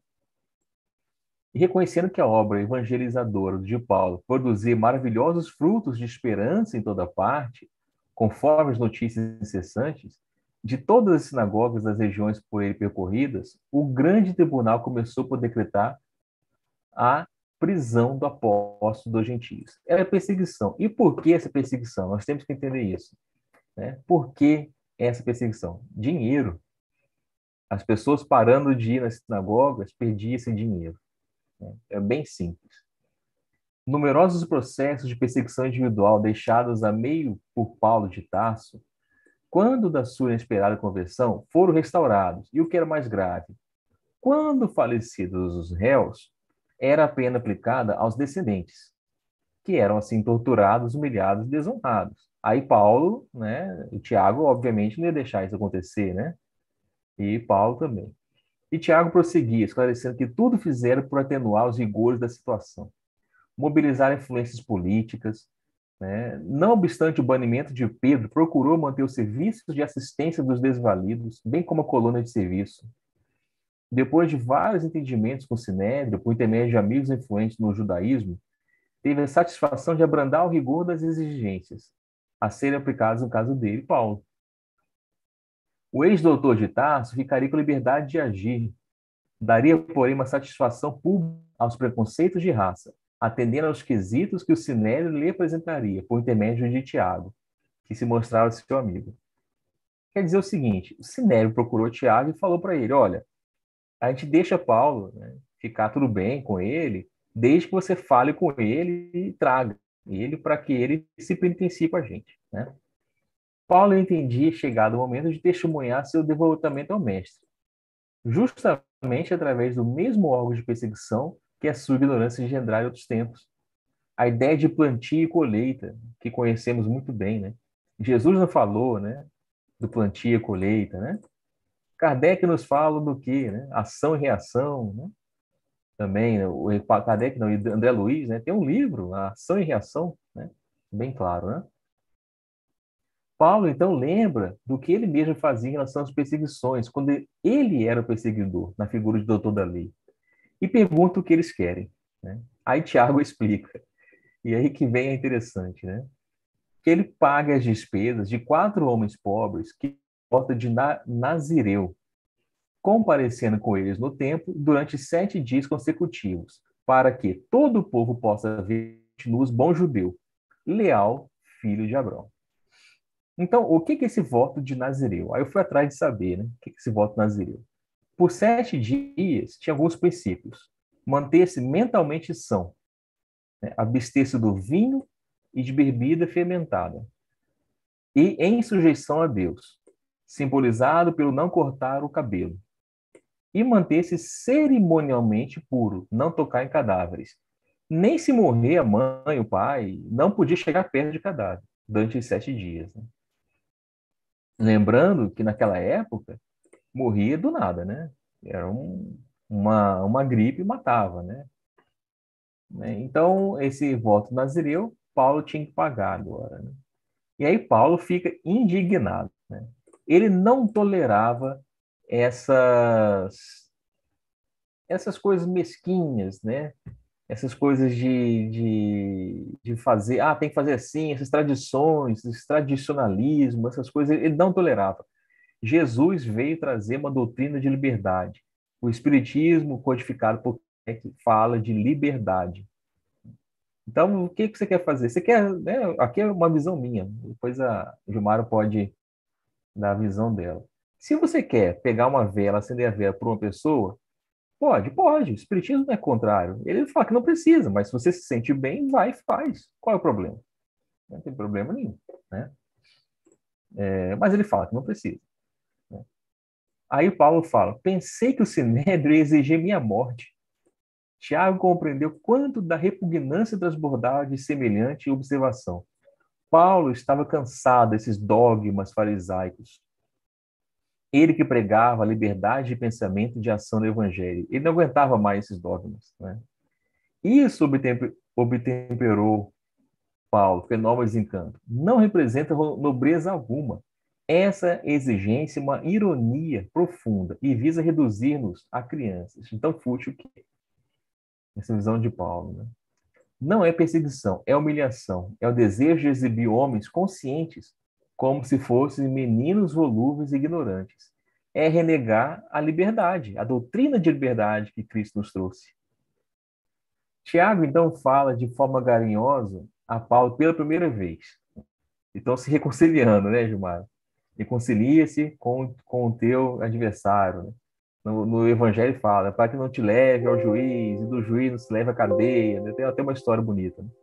E reconhecendo que a obra evangelizadora de Paulo produzia maravilhosos frutos de esperança em toda parte, conforme as notícias incessantes, de todas as sinagogas das regiões por ele percorridas, o grande tribunal começou por decretar a prisão do apóstolo dos gentios. Era perseguição. E por que essa perseguição? Nós temos que entender isso. Né? Por que essa perseguição? Dinheiro. As pessoas parando de ir nas sinagogas perdiam esse dinheiro. Né? É bem simples. Numerosos processos de perseguição individual deixados a meio por Paulo de Tarso, quando da sua inesperada conversão, foram restaurados. E o que era mais grave, quando falecidos os réus, era a pena aplicada aos descendentes, que eram assim torturados, humilhados, desonrados. Aí Paulo, né, e Tiago, obviamente, não ia deixar isso acontecer, né? E Paulo também. E Tiago prosseguia, esclarecendo que tudo fizeram por atenuar os rigores da situação, mobilizar influências políticas, né? Não obstante o banimento de Pedro, procurou manter os serviços de assistência dos desvalidos, bem como a coluna de serviço. Depois de vários entendimentos com o Sinédrio, por intermédio de amigos influentes no judaísmo, teve a satisfação de abrandar o rigor das exigências a serem aplicadas no caso dele, Paulo. O ex-doutor de Tarso ficaria com liberdade de agir, daria, porém, uma satisfação pública aos preconceitos de raça, atendendo aos quesitos que o Sinédrio lhe apresentaria por intermédio de Tiago, que se mostrava seu amigo. Quer dizer o seguinte, o Sinédrio procurou Tiago e falou para ele, olha, a gente deixa Paulo, né, ficar tudo bem com ele, desde que você fale com ele e traga ele para que ele se penitencie com a gente. Né? Paulo entendia, chegado o momento, de testemunhar seu devotamento ao mestre, justamente através do mesmo órgão de perseguição que a sua ignorância engendrara em outros tempos. A ideia de plantio e colheita, que conhecemos muito bem. Né? Jesus não falou, né, do plantio e colheita, né? Kardec nos fala do que, né? Ação e reação, né? Também, né? O Kardec, não, e André Luiz, né? Tem um livro, Ação e Reação, né? Bem claro, né? Paulo, então, lembra do que ele mesmo fazia em relação às perseguições, quando ele era o perseguidor, na figura de doutor da lei, e pergunta o que eles querem. Né? Aí Tiago explica, e aí que vem é interessante, né? Que ele paga as despesas de quatro homens pobres que porta de Nazireu, comparecendo com eles no templo durante sete dias consecutivos, para que todo o povo possa ver nos bom judeu, leal, filho de Abraão. Então, o que é esse voto de Nazireu? Aí eu fui atrás de saber, né? O que é esse voto de Nazireu? Por sete dias, tinha alguns princípios. Manter-se mentalmente são, né? Abster-se do vinho e de bebida fermentada, e em sujeição a Deus, simbolizado pelo não cortar o cabelo, e manter-se cerimonialmente puro, não tocar em cadáveres. Nem se morrer a mãe, o pai, não podia chegar perto de cadáver durante os sete dias. Né? Lembrando que naquela época morria do nada, né? Era um, uma, uma gripe e matava, né? Então, esse voto nazireu, Paulo tinha que pagar agora. Né? E aí Paulo fica indignado. Né? Ele não tolerava essas essas coisas mesquinhas, né? Essas coisas de, de, de fazer, ah, tem que fazer assim, essas tradições, esse tradicionalismo, essas coisas, ele não tolerava. Jesus veio trazer uma doutrina de liberdade. O Espiritismo, codificado por Kardec, fala de liberdade. Então, o que, que você quer fazer? Você quer, né? Aqui é uma visão minha, depois a Gilmara pode dar a visão dela. Se você quer pegar uma vela, acender a vela para uma pessoa, pode, pode. O espiritismo não é contrário. Ele fala que não precisa, mas se você se sente bem, vai e faz. Qual é o problema? Não tem problema nenhum, né? É, mas ele fala que não precisa. Né? Aí Paulo fala, pensei que o Sinédrio ia exigir minha morte. Tiago compreendeu quanto da repugnância transbordava de semelhante observação. Paulo estava cansado desses dogmas farisaicos. Ele que pregava a liberdade de pensamento e de ação do Evangelho. Ele não aguentava mais esses dogmas, né? Isso obtempe- obtemperou Paulo, fenômeno de encanto. Não representa nobreza alguma. Essa exigência é uma ironia profunda e visa reduzir-nos a crianças. Então, fútil que é essa visão de Paulo, né? Não é perseguição, é humilhação. É o desejo de exibir homens conscientes como se fossem meninos volúveis e ignorantes. É renegar a liberdade, a doutrina de liberdade que Cristo nos trouxe. Tiago, então, fala de forma carinhosa a Paulo pela primeira vez. Então, se reconciliando, né, Gilmar? Reconcilia-se com, com o teu adversário, né? No, no Evangelho fala, para que não te leve ao juiz, e do juiz não se leve à cadeia, né? Tem até uma história bonita, né?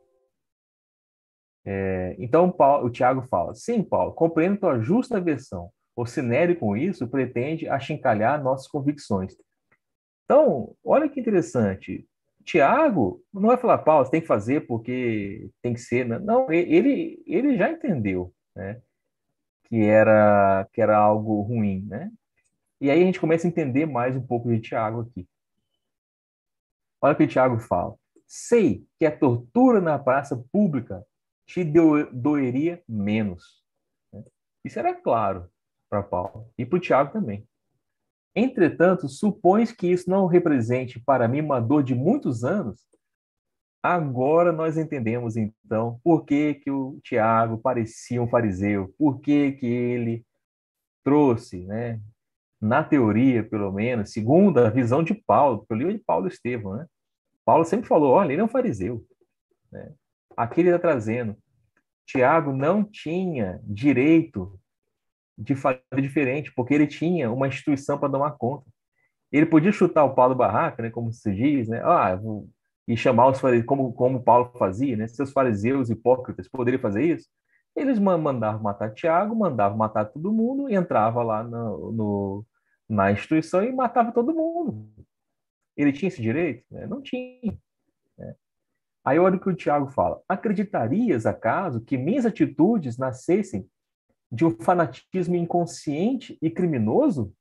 É, então, Paulo, o Tiago fala, sim, Paulo, compreendo tua justa versão. O Sinério, com isso, pretende achincalhar nossas convicções. Então, olha que interessante. Tiago não vai falar, Paulo, você tem que fazer porque tem que ser. Né? Não, ele, ele já entendeu, né, que era, que era algo ruim, né? E aí a gente começa a entender mais um pouco de Tiago aqui. Olha o que o Tiago fala. Sei que a tortura na praça pública te do, doeria menos. Né? Isso era claro para Paulo e para o Tiago também. Entretanto, supões que isso não represente para mim uma dor de muitos anos. Agora nós entendemos, então, por que, que o Tiago parecia um fariseu, por que, que ele trouxe, né, na teoria, pelo menos, segundo a visão de Paulo, que eu li de Paulo Estevão, né? Paulo sempre falou, olha, ele é um fariseu. Né? Aqui ele está trazendo. Tiago não tinha direito de fazer diferente, porque ele tinha uma instituição para tomar conta. Ele podia chutar o pau do barraco, né, como se diz, né? Ah, vou... e chamar os fariseus, como, como Paulo fazia, né? Seus fariseus hipócritas poderiam fazer isso. Eles mandavam matar Tiago, mandavam matar todo mundo, e entrava lá no, no, na instituição e matava todo mundo. Ele tinha esse direito? Né? Não tinha. Né? Aí olha o que o Tiago fala. Acreditarias, acaso, que minhas atitudes nascessem de um fanatismo inconsciente e criminoso?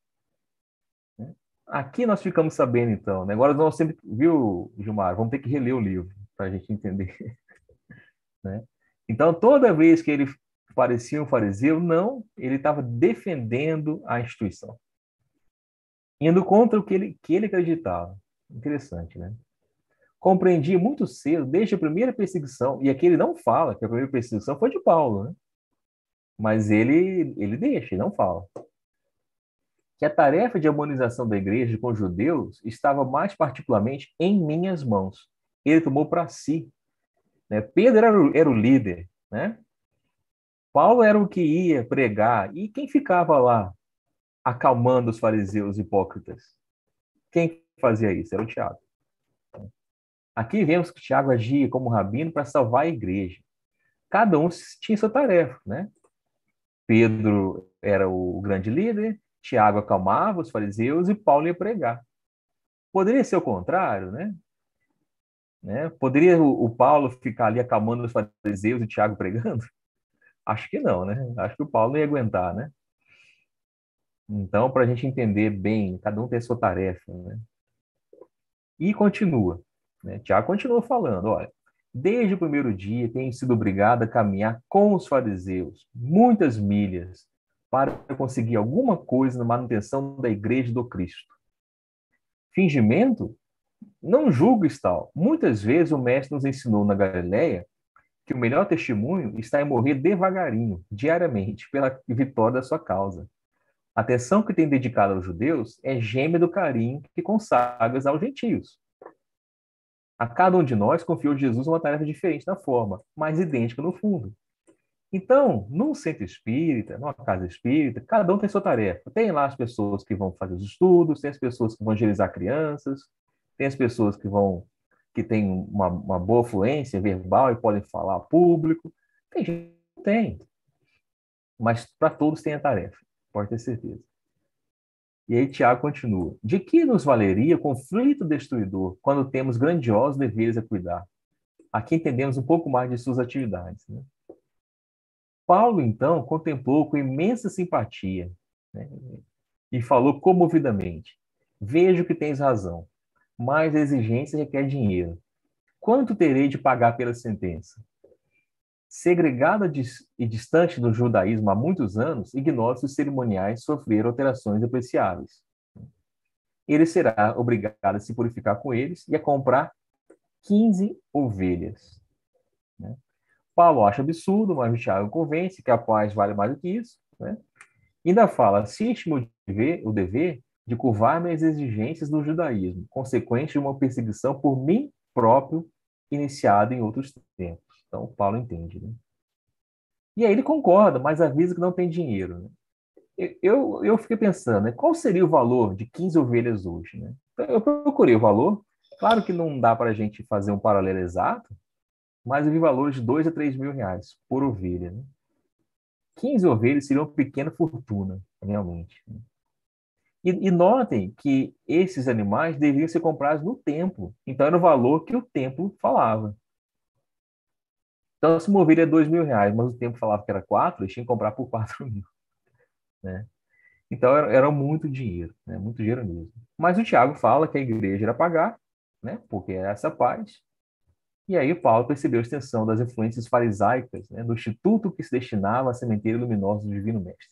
Aqui nós ficamos sabendo, então, né? Agora nós sempre, viu, Gilmar? Vamos ter que reler o livro para a gente entender, né? Então, toda vez que ele parecia um fariseu, não, ele estava defendendo a instituição, indo contra o que ele, que ele acreditava. Interessante, né? Compreendi muito cedo, desde a primeira perseguição, e aqui ele não fala que a primeira perseguição foi de Paulo, né? Mas ele, ele deixa, ele não fala. Que a tarefa de harmonização da igreja com os judeus estava mais particularmente em minhas mãos. Ele tomou para si. Né? Pedro era o, era o líder. Né? Paulo era o que ia pregar. E quem ficava lá acalmando os fariseus hipócritas? Quem fazia isso? Era o Tiago. Aqui vemos que Tiago agia como rabino para salvar a igreja. Cada um tinha sua tarefa. Né? Pedro era o grande líder, Tiago acalmava os fariseus e Paulo ia pregar. Poderia ser o contrário, né? Né? Poderia o, o Paulo ficar ali acalmando os fariseus e o Tiago pregando? Acho que não, né? Acho que o Paulo não ia aguentar, né? Então, para a gente entender bem, cada um tem a sua tarefa, né? E continua, né? Tiago continua falando, olha, desde o primeiro dia tenho sido obrigado a caminhar com os fariseus muitas milhas para conseguir alguma coisa na manutenção da igreja do Cristo. Fingimento? Não julgo tal. Muitas vezes o mestre nos ensinou na Galileia que o melhor testemunho está em morrer devagarinho, diariamente, pela vitória da sua causa. A atenção que tem dedicado aos judeus é gêmea do carinho que consagras aos gentios. A cada um de nós confiou Jesus uma tarefa diferente na forma, mas idêntica no fundo. Então, num centro espírita, numa casa espírita, cada um tem sua tarefa. Tem lá as pessoas que vão fazer os estudos, tem as pessoas que vão evangelizar crianças, tem as pessoas que vão que têm uma, uma boa fluência verbal e podem falar público. Tem gente que tem, mas para todos tem a tarefa, pode ter certeza. E aí Tiago continua. De que nos valeria conflito destruidor quando temos grandiosos deveres a cuidar? Aqui entendemos um pouco mais de suas atividades, né? Paulo, então, contemplou com imensa simpatia, né, e falou comovidamente: Vejo que tens razão, mas a exigência requer dinheiro. Quanto terei de pagar pela sentença? Segregada e distante do judaísmo há muitos anos, ignócios cerimoniais sofreram alterações apreciáveis. Ele será obrigado a se purificar com eles e a comprar quinze ovelhas. Né? Paulo acha absurdo, mas o Tiago convence que a paz vale mais do que isso. Né? Ainda fala: sinto o dever, o dever de curvar-me às exigências do judaísmo, consequente de uma perseguição por mim próprio, iniciada em outros tempos. Então, Paulo entende. Né? E aí ele concorda, mas avisa que não tem dinheiro. Né? Eu, eu fiquei pensando, né, qual seria o valor de quinze ovelhas hoje? Né? Eu procurei o valor. Claro que não dá para a gente fazer um paralelo exato, mas eu vi valores de dois a três mil reais por ovelha. Né? quinze ovelhas seriam uma pequena fortuna, realmente. Né? E, e notem que esses animais deviam ser comprados no templo. Então, era o valor que o templo falava. Então, se uma ovelha é dois mil reais, mas o templo falava que era quatro, eles tinham que comprar por quatro mil. Né? Então, era, era muito dinheiro, né? Muito dinheiro mesmo. Mas o Tiago fala que a igreja era pagar, né? Porque é essa paz. E aí o Paulo percebeu a extensão das influências farisaicas, né? Do instituto que se destinava à sementeira luminosa do Divino Mestre.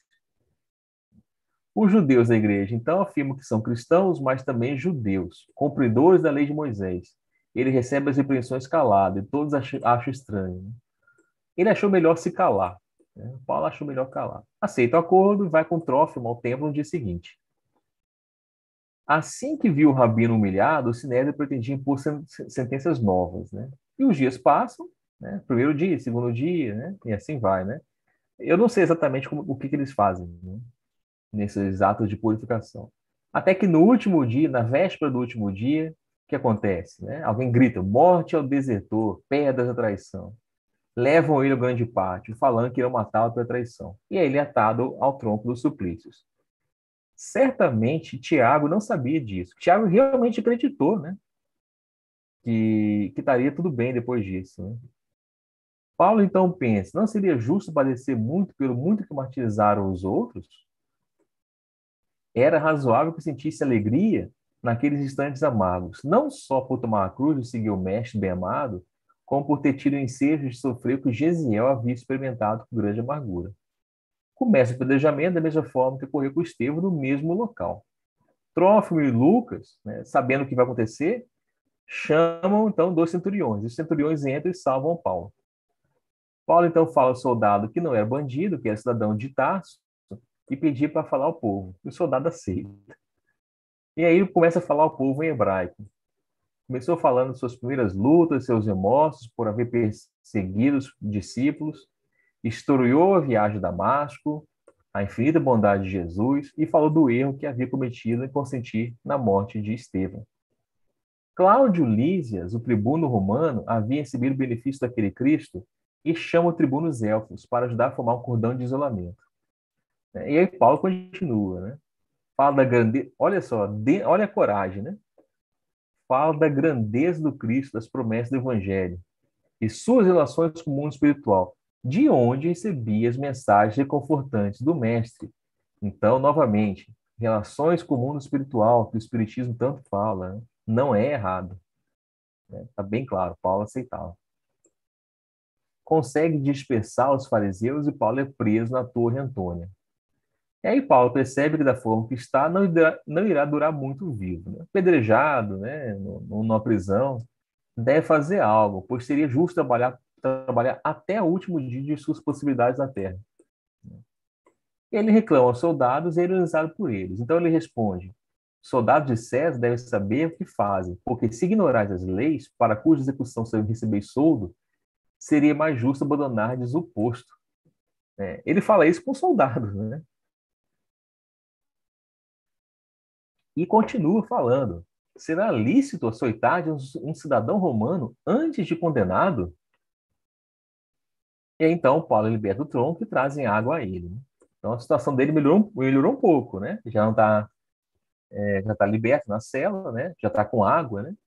Os judeus da igreja, então, afirmam que são cristãos, mas também judeus, cumpridores da lei de Moisés. Ele recebe as repreensões calado, e todos acham, acham estranho. Né? Ele achou melhor se calar. Né? Paulo achou melhor calar. Aceita o acordo e vai com Trófimo ao templo no dia seguinte. Assim que viu o rabino humilhado, o Sinédrio pretendia impor sentenças novas. Né? E os dias passam, né? Primeiro dia, segundo dia, né? E assim vai. Né? Eu não sei exatamente como, o que, que eles fazem, né? Nesses atos de purificação. Até que no último dia, na véspera do último dia, o que acontece? Né? Alguém grita: morte ao desertor, pedras à traição. Levam ele ao grande pátio, falando que irão matá-lo pela traição. E aí ele é atado ao tronco dos suplícios. Certamente Tiago não sabia disso. Tiago realmente acreditou, né? Que, que estaria tudo bem depois disso. Né? Paulo então pensa: não seria justo padecer muito pelo muito que martirizaram os outros? Era razoável que sentisse alegria naqueles instantes amargos, não só por tomar a cruz e seguir o mestre bem-amado, como por ter tido o ensejo de sofrer o que Gesiel havia experimentado com grande amargura. Começa o pedrejamento da mesma forma que ocorreu com Estevão no mesmo local. Trófimo e Lucas, né, sabendo o que vai acontecer, chamam então dois centuriões. Os centuriões entram e salvam Paulo. Paulo então fala ao soldado que não era bandido, que era cidadão de Tarso, e pedir para falar ao povo. E o soldado aceita. E aí ele começa a falar ao povo em hebraico. Começou falando de suas primeiras lutas, seus remorsos por haver perseguido os discípulos, historiou a viagem a Damasco, a infinita bondade de Jesus e falou do erro que havia cometido em consentir na morte de Estevão. Cláudio Lísias, o tribuno romano, havia recebido o benefício daquele Cristo e chama o tribuno os elfos para ajudar a formar um cordão de isolamento. E aí Paulo continua, né? Fala da grandeza, olha só, de, olha a coragem, né? Fala da grandeza do Cristo, das promessas do Evangelho e suas relações com o mundo espiritual, de onde recebia as mensagens reconfortantes do Mestre. Então, novamente, relações com o mundo espiritual, que o Espiritismo tanto fala, né? Não é errado. Está né? Tá bem claro, Paulo aceitava. Consegue dispersar os fariseus e Paulo é preso na Torre Antônia. E aí Paulo percebe que da forma que está, não irá, não irá durar muito vivo. Né? Pedrejado, né? numa prisão, deve fazer algo, pois seria justo trabalhar, trabalhar até o último dia de suas possibilidades na terra. Ele reclama aos soldados e é ironizado por eles. Então ele responde: soldados de César devem saber o que fazem, porque se ignorais as leis, para cuja execução você recebeis soldo, seria mais justo abandonar-lhes o posto. É, ele fala isso com soldados, né? E continua falando: será lícito açoitar um cidadão romano antes de condenado? E aí, então Paulo liberta o tronco e trazem água a ele. Né? Então a situação dele melhorou, melhorou um pouco, né? Já não está é, já está liberto na cela, né? Já está com água, né?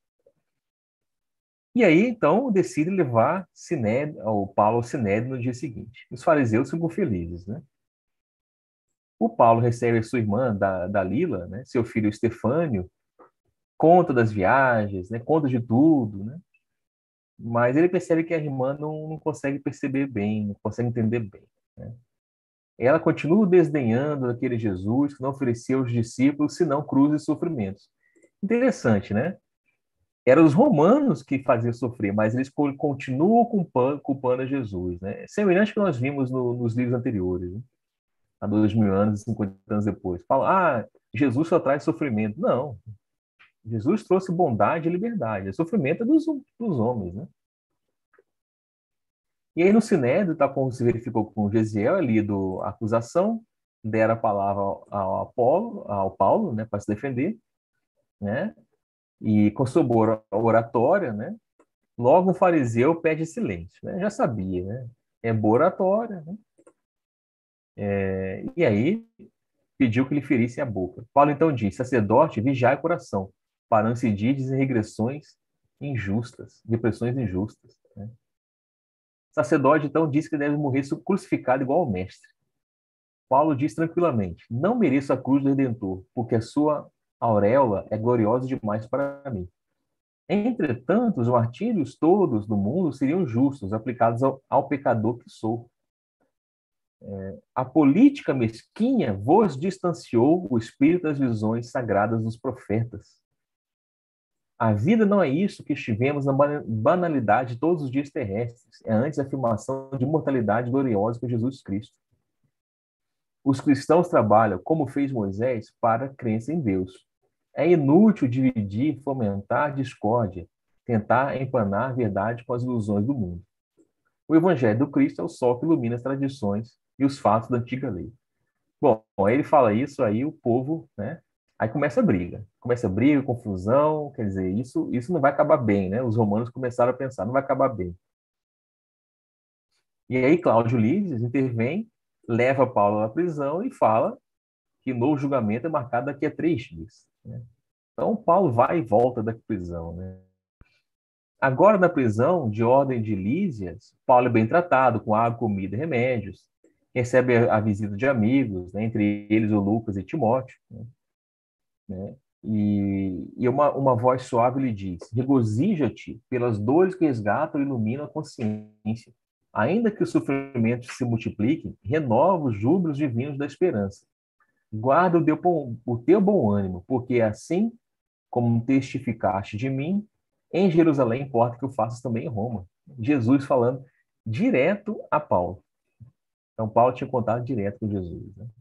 E aí então decide levar Sinédrio, o Paulo ao Sinédrio no dia seguinte. Os fariseus ficam felizes, né? O Paulo recebe a sua irmã, da, Dalila, né, seu filho Estefânio, conta das viagens, né, conta de tudo, né, mas ele percebe que a irmã não, não consegue perceber bem, não consegue entender bem, né. Ela continua desdenhando aquele Jesus que não oferecia aos discípulos senão cruzes e sofrimentos. Interessante, né? Eram os romanos que faziam sofrer, mas eles continuam culpando, culpando a Jesus, né? Semelhante ao que nós vimos no, nos livros anteriores, né? Há dois mil anos e cinquenta anos depois. Fala, ah, Jesus só traz sofrimento. Não. Jesus trouxe bondade e liberdade. O sofrimento é dos, dos homens, né? E aí no Sinédrio, tá, como se verificou com Gesiel, é lido a acusação, dera a palavra ao, Apolo, ao Paulo, né, para se defender, né? E com sua boa oratória, né? Logo um fariseu pede silêncio, né? Já sabia, né? É boa oratória, né? É, e aí pediu que lhe ferissem a boca. Paulo então diz: sacerdote, vigiai o coração, para não incidir em regressões injustas, depressões injustas. Né? Sacerdote então diz que deve morrer crucificado igual ao mestre. Paulo diz tranquilamente: não mereço a cruz do Redentor, porque a sua auréola é gloriosa demais para mim. Entretanto, os martírios todos do mundo seriam justos, aplicados ao, ao pecador que sou. É, a política mesquinha vos distanciou o espírito das visões sagradas dos profetas. A vida não é isso que estivemos na banalidade de todos os dias terrestres. É antes a afirmação de imortalidade gloriosa por Jesus Cristo. Os cristãos trabalham, como fez Moisés, para a crença em Deus. É inútil dividir, fomentar discórdia, tentar empanar a verdade com as ilusões do mundo. O Evangelho do Cristo é o sol que ilumina as tradições e os fatos da antiga lei. Bom, aí ele fala isso, aí o povo, né? Aí começa a briga. Começa a briga, confusão, quer dizer, isso, isso não vai acabar bem, né? Os romanos começaram a pensar, não vai acabar bem. E aí Cláudio Lísias intervém, leva Paulo à prisão e fala que novo julgamento é marcado daqui a três dias. Né? Então, Paulo vai e volta da prisão. Né? Agora, na prisão, de ordem de Lísias, Paulo é bem tratado, com água, comida e remédios. Recebe a visita de amigos, né? Entre eles o Lucas e Timóteo. Né? E, e uma, uma voz suave lhe diz: regozija-te pelas dores que resgatam e iluminam a consciência. Ainda que os sofrimentos se multipliquem, renova os júbilos divinos da esperança. Guarda o teu, o teu bom ânimo, porque assim como testificaste de mim, em Jerusalém importa que eu faça também em Roma. Jesus falando direto a Paulo. Então, Paulo tinha contato direto com Jesus. Né?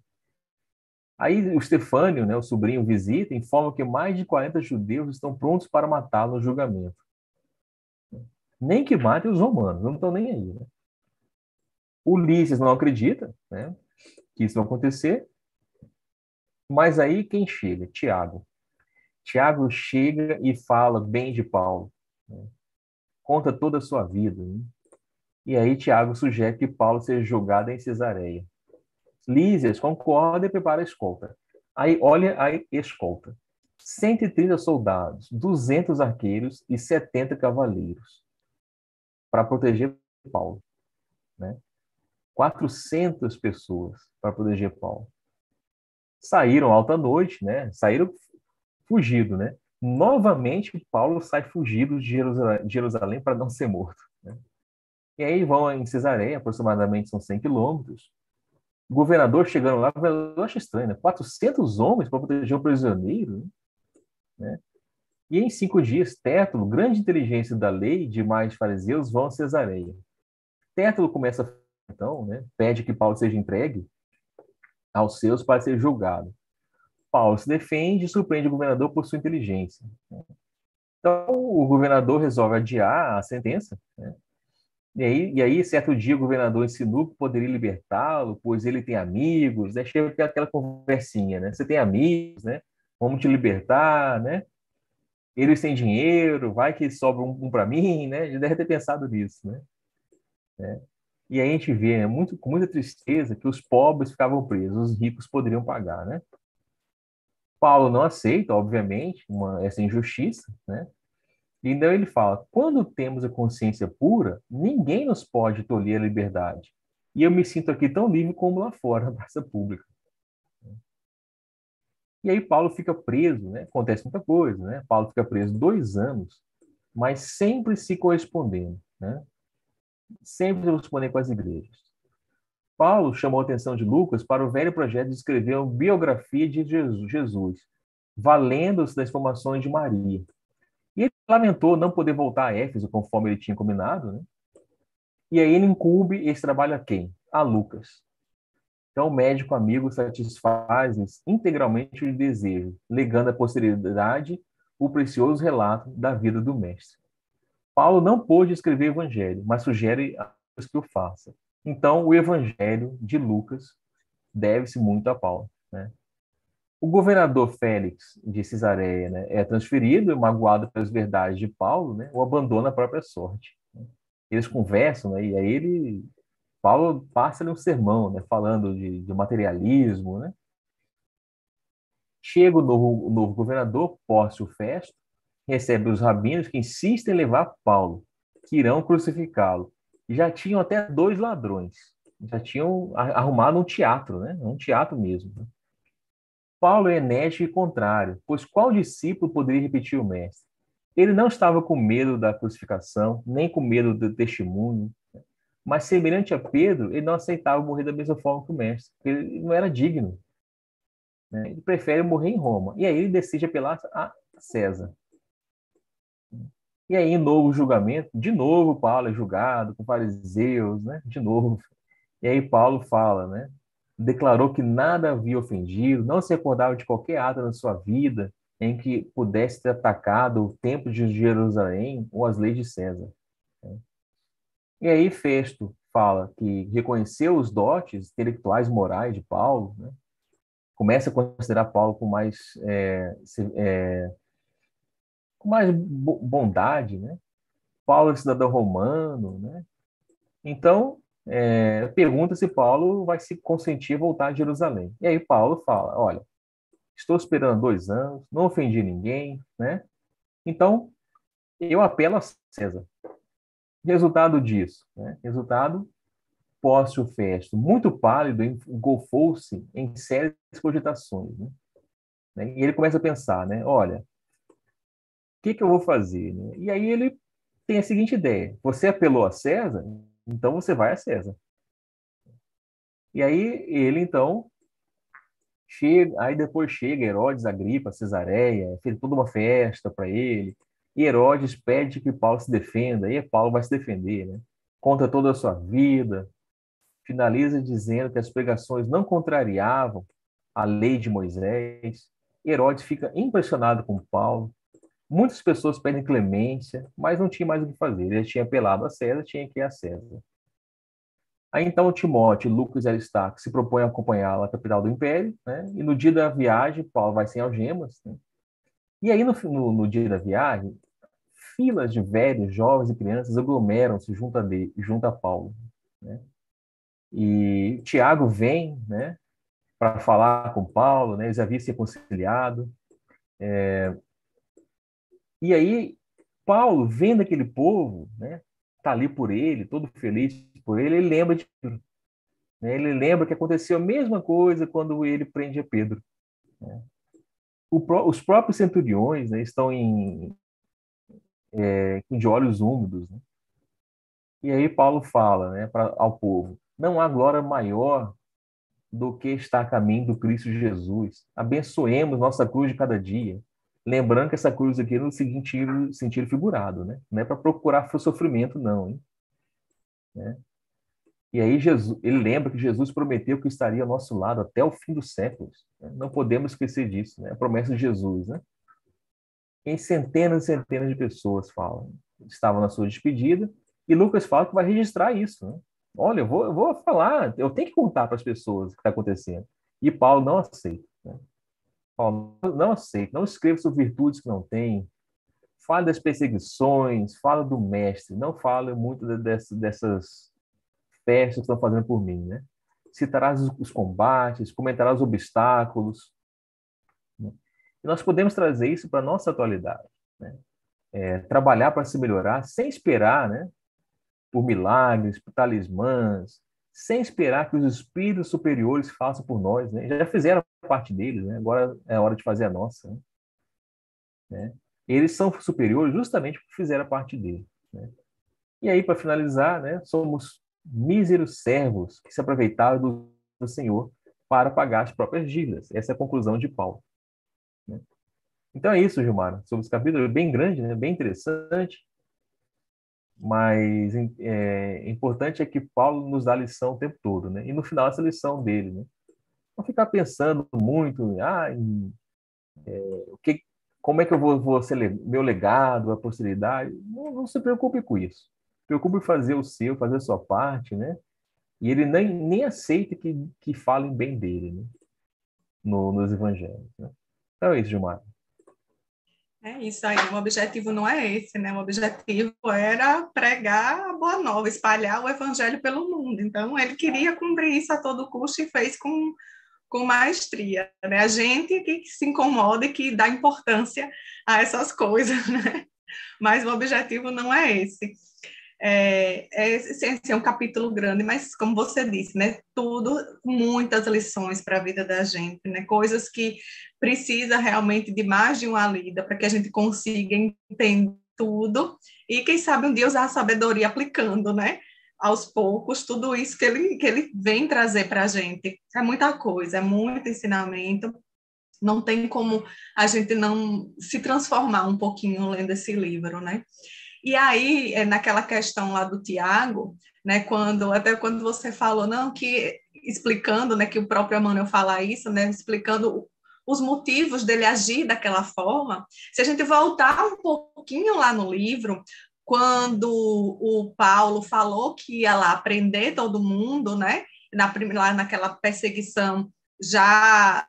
Aí o Estefânio, né, o sobrinho, visita e informa que mais de quarenta judeus estão prontos para matá-lo no julgamento. Nem que matem os romanos, não estão nem aí. Né? Ulisses não acredita, né, que isso vai acontecer, mas aí quem chega? Tiago. Tiago chega e fala bem de Paulo, né? Conta toda a sua vida. Né? E aí Tiago sugere que Paulo seja julgado em Cesareia. Lísias concorda e prepara a escolta. Aí olha a escolta. cento e trinta soldados, duzentos arqueiros e setenta cavaleiros para proteger Paulo. Né? quatrocentas pessoas para proteger Paulo. Saíram alta noite, né? Saíram fugido, né? Novamente, Paulo sai fugido de Jerusalém, de Jerusalém para não ser morto. Né? E aí vão em Cesareia, aproximadamente são cem quilômetros. O governador chegando lá, eu acho estranho, né? quatrocentos homens para proteger um prisioneiro, né? E em cinco dias, Tértulo, grande inteligência da lei, demais fariseus, vão a Cesareia. Tértulo começa, então, né? Pede que Paulo seja entregue aos seus para ser julgado. Paulo se defende e surpreende o governador por sua inteligência. Então, o governador resolve adiar a sentença, né? E aí, e aí, certo dia, o governador ensinou que poderia libertá-lo, pois ele tem amigos, né? Chega aquela conversinha, né? Você tem amigos, né? Vamos te libertar, né? Eles têm dinheiro, vai que sobra um, um para mim, né? Já deve ter pensado nisso, né? É. E aí a gente vê, né, muito, com muita tristeza, que os pobres ficavam presos, os ricos poderiam pagar, né? Paulo não aceita, obviamente, uma, essa injustiça, né? E então ele fala: quando temos a consciência pura, ninguém nos pode tolher a liberdade. E eu me sinto aqui tão livre como lá fora, na praça pública. E aí Paulo fica preso, né? Acontece muita coisa, né? Paulo fica preso dois anos, mas sempre se correspondendo, né? Sempre se correspondendo com as igrejas. Paulo chamou a atenção de Lucas para o velho projeto de escrever uma biografia de Jesus, valendo-se das informações de Maria. E ele lamentou não poder voltar a Éfeso, conforme ele tinha combinado, né? E aí ele incumbe esse trabalho a quem? A Lucas. Então, o médico amigo satisfaz integralmente o desejo, legando à posteridade o precioso relato da vida do mestre. Paulo não pôde escrever o evangelho, mas sugere a Lucas que o faça. Então, o evangelho de Lucas deve-se muito a Paulo, né? O governador Félix de Cesareia, né, é transferido, magoado pelas verdades de Paulo, né, ou abandona a própria sorte. Eles conversam, né, e aí ele, Paulo passa-lhe um sermão, né, falando de, de materialismo, né? Chega o novo, o novo governador, Pórcio Festo, recebe os rabinos que insistem em levar Paulo, que irão crucificá-lo. E já tinham até dois ladrões, já tinham arrumado um teatro, né, um teatro mesmo, né? Paulo é enérgico e contrário, pois qual discípulo poderia repetir o mestre? Ele não estava com medo da crucificação, nem com medo do testemunho, mas semelhante a Pedro, ele não aceitava morrer da mesma forma que o mestre, porque ele não era digno, né? Ele prefere morrer em Roma. E aí ele decide apelar a César. E aí, em novo julgamento, de novo Paulo é julgado com fariseus, né? De novo. E aí Paulo fala, né? Declarou que nada havia ofendido, não se recordava de qualquer ato na sua vida em que pudesse ter atacado o templo de Jerusalém ou as leis de César. E aí Festo fala que reconheceu os dotes intelectuais morais de Paulo, né? Começa a considerar Paulo com mais, é, é, com mais bondade, né? Paulo é cidadão romano, né? Então, é, pergunta se Paulo vai se consentir a voltar a Jerusalém. E aí Paulo fala, olha, estou esperando dois anos, não ofendi ninguém, né? Então, eu apelo a César. Resultado disso, né? Resultado, Pórcio Festo, muito pálido, engolfou-se em sérias cogitações, né? E ele começa a pensar, né? Olha, o que que eu vou fazer, né? E aí ele tem a seguinte ideia, você apelou a César, então você vai a César. E aí ele, então, chega, aí depois chega Herodes Agripa, Cesareia, fez toda uma festa para ele, e Herodes pede que Paulo se defenda, e Paulo vai se defender, né? Conta toda a sua vida, finaliza dizendo que as pregações não contrariavam a lei de Moisés. Herodes fica impressionado com Paulo. Muitas pessoas pedem clemência, mas não tinha mais o que fazer. Ele tinha apelado a César, tinha que ir a César. Aí então Timóteo, Lucas e Aristarco se propõem a acompanhá-lo à capital do império, né? E no dia da viagem, Paulo vai sem algemas, né? E aí no, no, no dia da viagem, filas de velhos, jovens e crianças aglomeram-se junto a, de, junto a Paulo, né? E Tiago vem, né, para falar com Paulo, né? Eles haviam se reconciliado. É, e aí Paulo, vendo aquele povo, né, tá ali por ele, todo feliz por ele, ele lembra de né? Ele lembra que aconteceu a mesma coisa quando ele prende a Pedro, né? O, os próprios centuriões, né, estão em, é, de olhos úmidos, né? E aí Paulo fala, né, pra, ao povo, não há glória maior do que estar a caminho do Cristo Jesus. Abençoemos nossa cruz de cada dia. Lembrando que essa cruz aqui é no sentido, sentido figurado, né? Não é para procurar sofrimento, não, hein? Né? E aí Jesus, ele lembra que Jesus prometeu que estaria ao nosso lado até o fim dos séculos, né? Não podemos esquecer disso, né? A promessa de Jesus, né? Em centenas e centenas de pessoas falam, estavam na sua despedida, e Lucas fala que vai registrar isso, né? Olha, eu vou, eu vou falar, eu tenho que contar para as pessoas o que está acontecendo. E Paulo não aceita, né? Paulo não aceita, não escreva sobre virtudes que não tem, fala das perseguições, fala do mestre, não fala muito dessas, dessas festas que estão fazendo por mim, né? Citarás os combates, comentarás os obstáculos, né? E nós podemos trazer isso para a nossa atualidade, né? É, trabalhar para se melhorar sem esperar, né, por milagres, por talismãs, sem esperar que os espíritos superiores façam por nós, né? Já fizeram a parte deles, né? Agora é a hora de fazer a nossa, né? Eles são superiores justamente porque fizeram a parte dele, né? E aí, para finalizar, né, somos míseros servos que se aproveitaram do, do Senhor para pagar as próprias dívidas. Essa é a conclusão de Paulo, né? Então é isso, Gilmar. Sobre esse capítulo, é bem grande, né, bem interessante, mas é importante é que Paulo nos dá a lição o tempo todo, né? E no final essa lição dele, né? Não ficar pensando muito, ah, em, é, o que, como é que eu vou, vou ser meu legado, a posteridade. Não, não se preocupe com isso. Preocupe em fazer o seu, fazer a sua parte, né? E ele nem, nem aceita que, que falem bem dele, né? No, nos evangelhos, né? Então é isso, Gilmar. É isso aí, o objetivo não é esse, né? O objetivo era pregar a boa nova, espalhar o evangelho pelo mundo. Então, ele queria cumprir isso a todo custo e fez com, com maestria, né? A gente que se incomoda e que dá importância a essas coisas, né? Mas o objetivo não é esse. É, é, é um capítulo grande, mas como você disse, né, tudo, muitas lições para a vida da gente, né, coisas que precisa realmente de mais de uma lida para que a gente consiga entender tudo e quem sabe um dia usar a sabedoria aplicando, né, aos poucos, tudo isso que ele, que ele vem trazer para a gente. É muita coisa, é muito ensinamento, não tem como a gente não se transformar um pouquinho lendo esse livro, né? E aí, naquela questão lá do Tiago, né, quando, até quando você falou, não, que explicando, né, que o próprio Emmanuel fala isso, né, explicando os motivos dele agir daquela forma, se a gente voltar um pouquinho lá no livro, quando o Paulo falou que ia lá prender todo mundo, né, na, lá naquela perseguição já,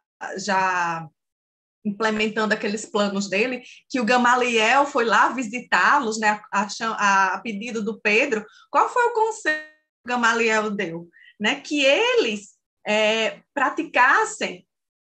já implementando aqueles planos dele, que o Gamaliel foi lá visitá-los, né, a, a, a pedido do Pedro. Qual foi o conselho que o Gamaliel deu? Né, que eles é, praticassem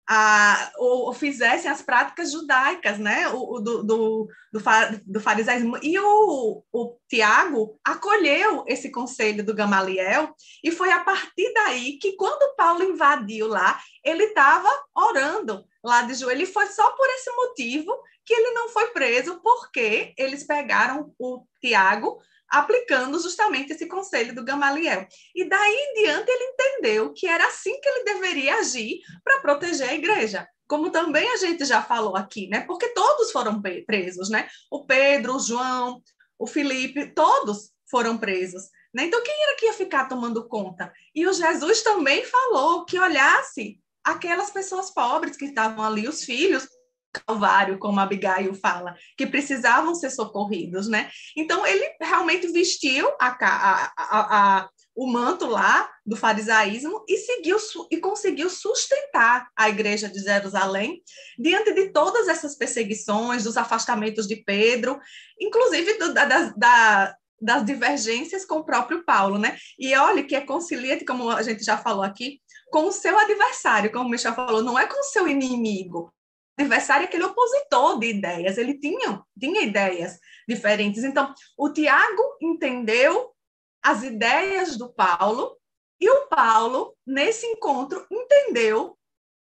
a, ou, ou fizessem as práticas judaicas, né, o, o, do, do, do, do farisaísmo. E o, o Tiago acolheu esse conselho do Gamaliel, e foi a partir daí que, quando Paulo invadiu lá, ele estava orando lá de joelho, e foi só por esse motivo que ele não foi preso, porque eles pegaram o Tiago aplicando justamente esse conselho do Gamaliel. E daí em diante ele entendeu que era assim que ele deveria agir para proteger a igreja. Como também a gente já falou aqui, né? Porque todos foram presos, né? O Pedro, o João, o Felipe, todos foram presos, né? Então quem era que ia ficar tomando conta? E o Jesus também falou que olhasse aquelas pessoas pobres que estavam ali, os filhos, Calvário, como Abigail fala, que precisavam ser socorridos, né? Então, ele realmente vestiu a, a, a, a, o manto lá do farisaísmo e, seguiu, e conseguiu sustentar a igreja de Jerusalém diante de todas essas perseguições, dos afastamentos de Pedro, inclusive do, da, da, das divergências com o próprio Paulo, né? E olha que é conciliante, como a gente já falou aqui, com o seu adversário, como o Michel falou, não é com o seu inimigo. O adversário é aquele opositor de ideias, ele tinha, tinha ideias diferentes. Então, o Tiago entendeu as ideias do Paulo, e o Paulo, nesse encontro, entendeu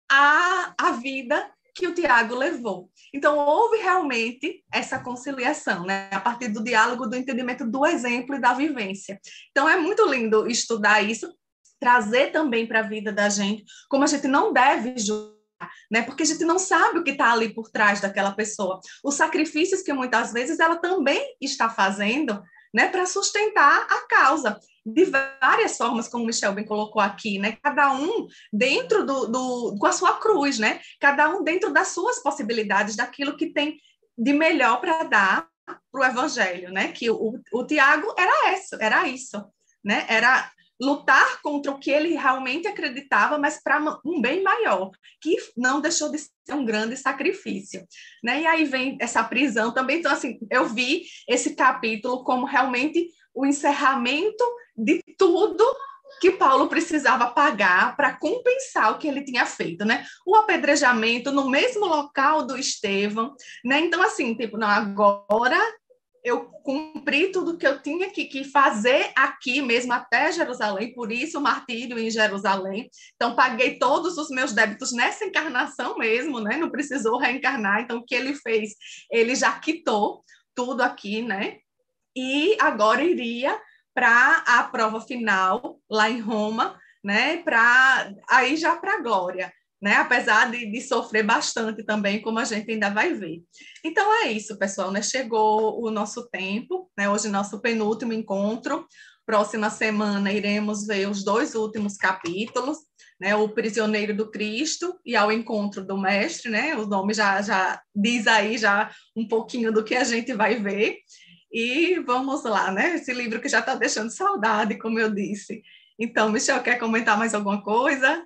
a, a vida que o Tiago levou. Então, houve realmente essa conciliação, né? A partir do diálogo, do entendimento do exemplo e da vivência. Então, é muito lindo estudar isso, trazer também para a vida da gente, como a gente não deve julgar, né? Porque a gente não sabe o que está ali por trás daquela pessoa. Os sacrifícios que muitas vezes ela também está fazendo, né, para sustentar a causa, de várias formas, como o Michel bem colocou aqui, né? Cada um dentro do, do com a sua cruz, né? Cada um dentro das suas possibilidades, daquilo que tem de melhor para dar para o evangelho, né? Que o, o Tiago era isso, era isso, né? Era lutar contra o que ele realmente acreditava, mas para um bem maior, que não deixou de ser um grande sacrifício, né? E aí vem essa prisão também. Então, assim, eu vi esse capítulo como realmente o encerramento de tudo que Paulo precisava pagar para compensar o que ele tinha feito, né? O apedrejamento no mesmo local do Estevão, né? Então, assim, tipo, não, agora eu cumpri cumpri tudo que eu tinha que, que fazer aqui mesmo, até Jerusalém, por isso o martírio em Jerusalém. Então, paguei todos os meus débitos nessa encarnação mesmo, né? Não precisou reencarnar. Então, o que ele fez? Ele já quitou tudo aqui, né? E agora iria para a prova final, lá em Roma, né? Para aí já para a glória. Né? Apesar de, de sofrer bastante também, como a gente ainda vai ver. Então é isso, pessoal, né? Chegou o nosso tempo, né? Hoje nosso penúltimo encontro. Próxima semana iremos ver os dois últimos capítulos, né? O Prisioneiro do Cristo e Ao Encontro do Mestre, né? O nome já, já diz aí já um pouquinho do que a gente vai ver. E vamos lá, né? Esse livro que já está deixando saudade, como eu disse. Então, Michel, quer comentar mais alguma coisa?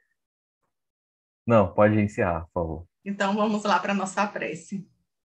Não, pode encerrar, por favor. Então, vamos lá para a nossa prece.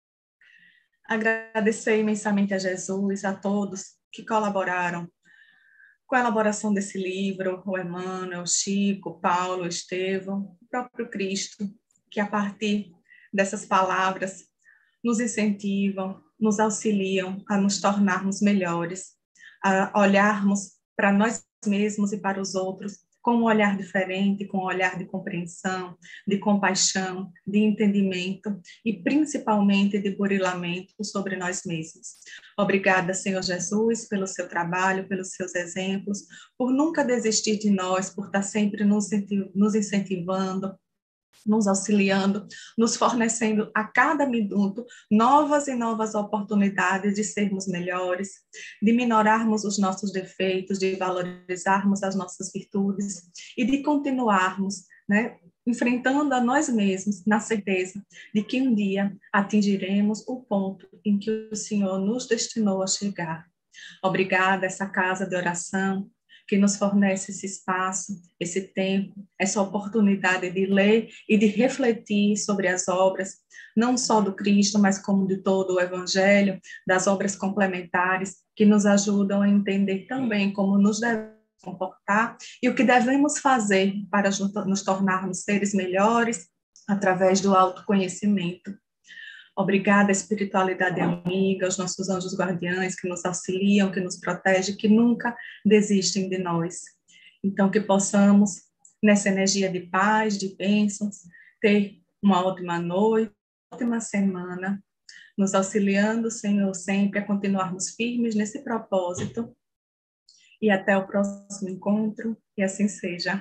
Agradecer imensamente a Jesus, a todos que colaboraram com a elaboração desse livro, o Emmanuel, o Chico, o Paulo, o Estevão, o próprio Cristo, que a partir dessas palavras nos incentivam, nos auxiliam a nos tornarmos melhores, a olharmos para nós mesmos e para os outros com um olhar diferente, com um olhar de compreensão, de compaixão, de entendimento e principalmente de burilamento sobre nós mesmos. Obrigada, Senhor Jesus, pelo seu trabalho, pelos seus exemplos, por nunca desistir de nós, por estar sempre nos incentivando, nos auxiliando, nos fornecendo a cada minuto novas e novas oportunidades de sermos melhores, de minorarmos os nossos defeitos, de valorizarmos as nossas virtudes e de continuarmos, né, enfrentando a nós mesmos na certeza de que um dia atingiremos o ponto em que o Senhor nos destinou a chegar. Obrigada, essa casa de oração, que nos fornece esse espaço, esse tempo, essa oportunidade de ler e de refletir sobre as obras, não só do Cristo, mas como de todo o Evangelho, das obras complementares, que nos ajudam a entender também como nos devemos comportar e o que devemos fazer para nos tornarmos seres melhores através do autoconhecimento. Obrigada, espiritualidade amiga, os nossos anjos guardiães que nos auxiliam, que nos protegem, que nunca desistem de nós. Então, que possamos, nessa energia de paz, de bênçãos, ter uma ótima noite, uma ótima semana, nos auxiliando, Senhor, sempre a continuarmos firmes nesse propósito. E até o próximo encontro, e assim seja.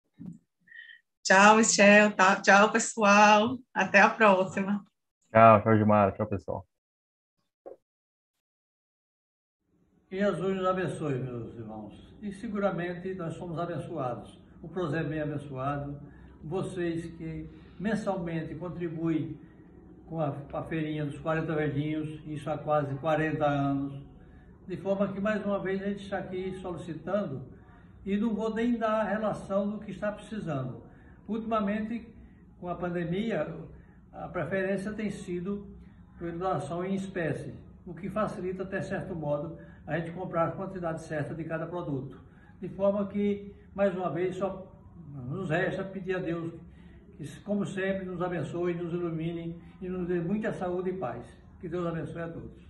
Tchau, Michel. Tá? Tchau, pessoal. Até a próxima. Tchau, tchau, Gilmar. Tchau, pessoal. Que Jesus nos abençoe, meus irmãos. E seguramente nós somos abençoados. O Prozé bem abençoado. Vocês que mensalmente contribuem com a, a feirinha dos quarenta verdinhos, isso há quase quarenta anos. De forma que, mais uma vez, a gente está aqui solicitando e não vou nem dar a relação do que está precisando. Ultimamente, com a pandemia, a preferência tem sido por doação em espécie, o que facilita, até certo modo, a gente comprar a quantidade certa de cada produto. De forma que, mais uma vez, só nos resta pedir a Deus que, como sempre, nos abençoe, nos ilumine e nos dê muita saúde e paz. Que Deus abençoe a todos.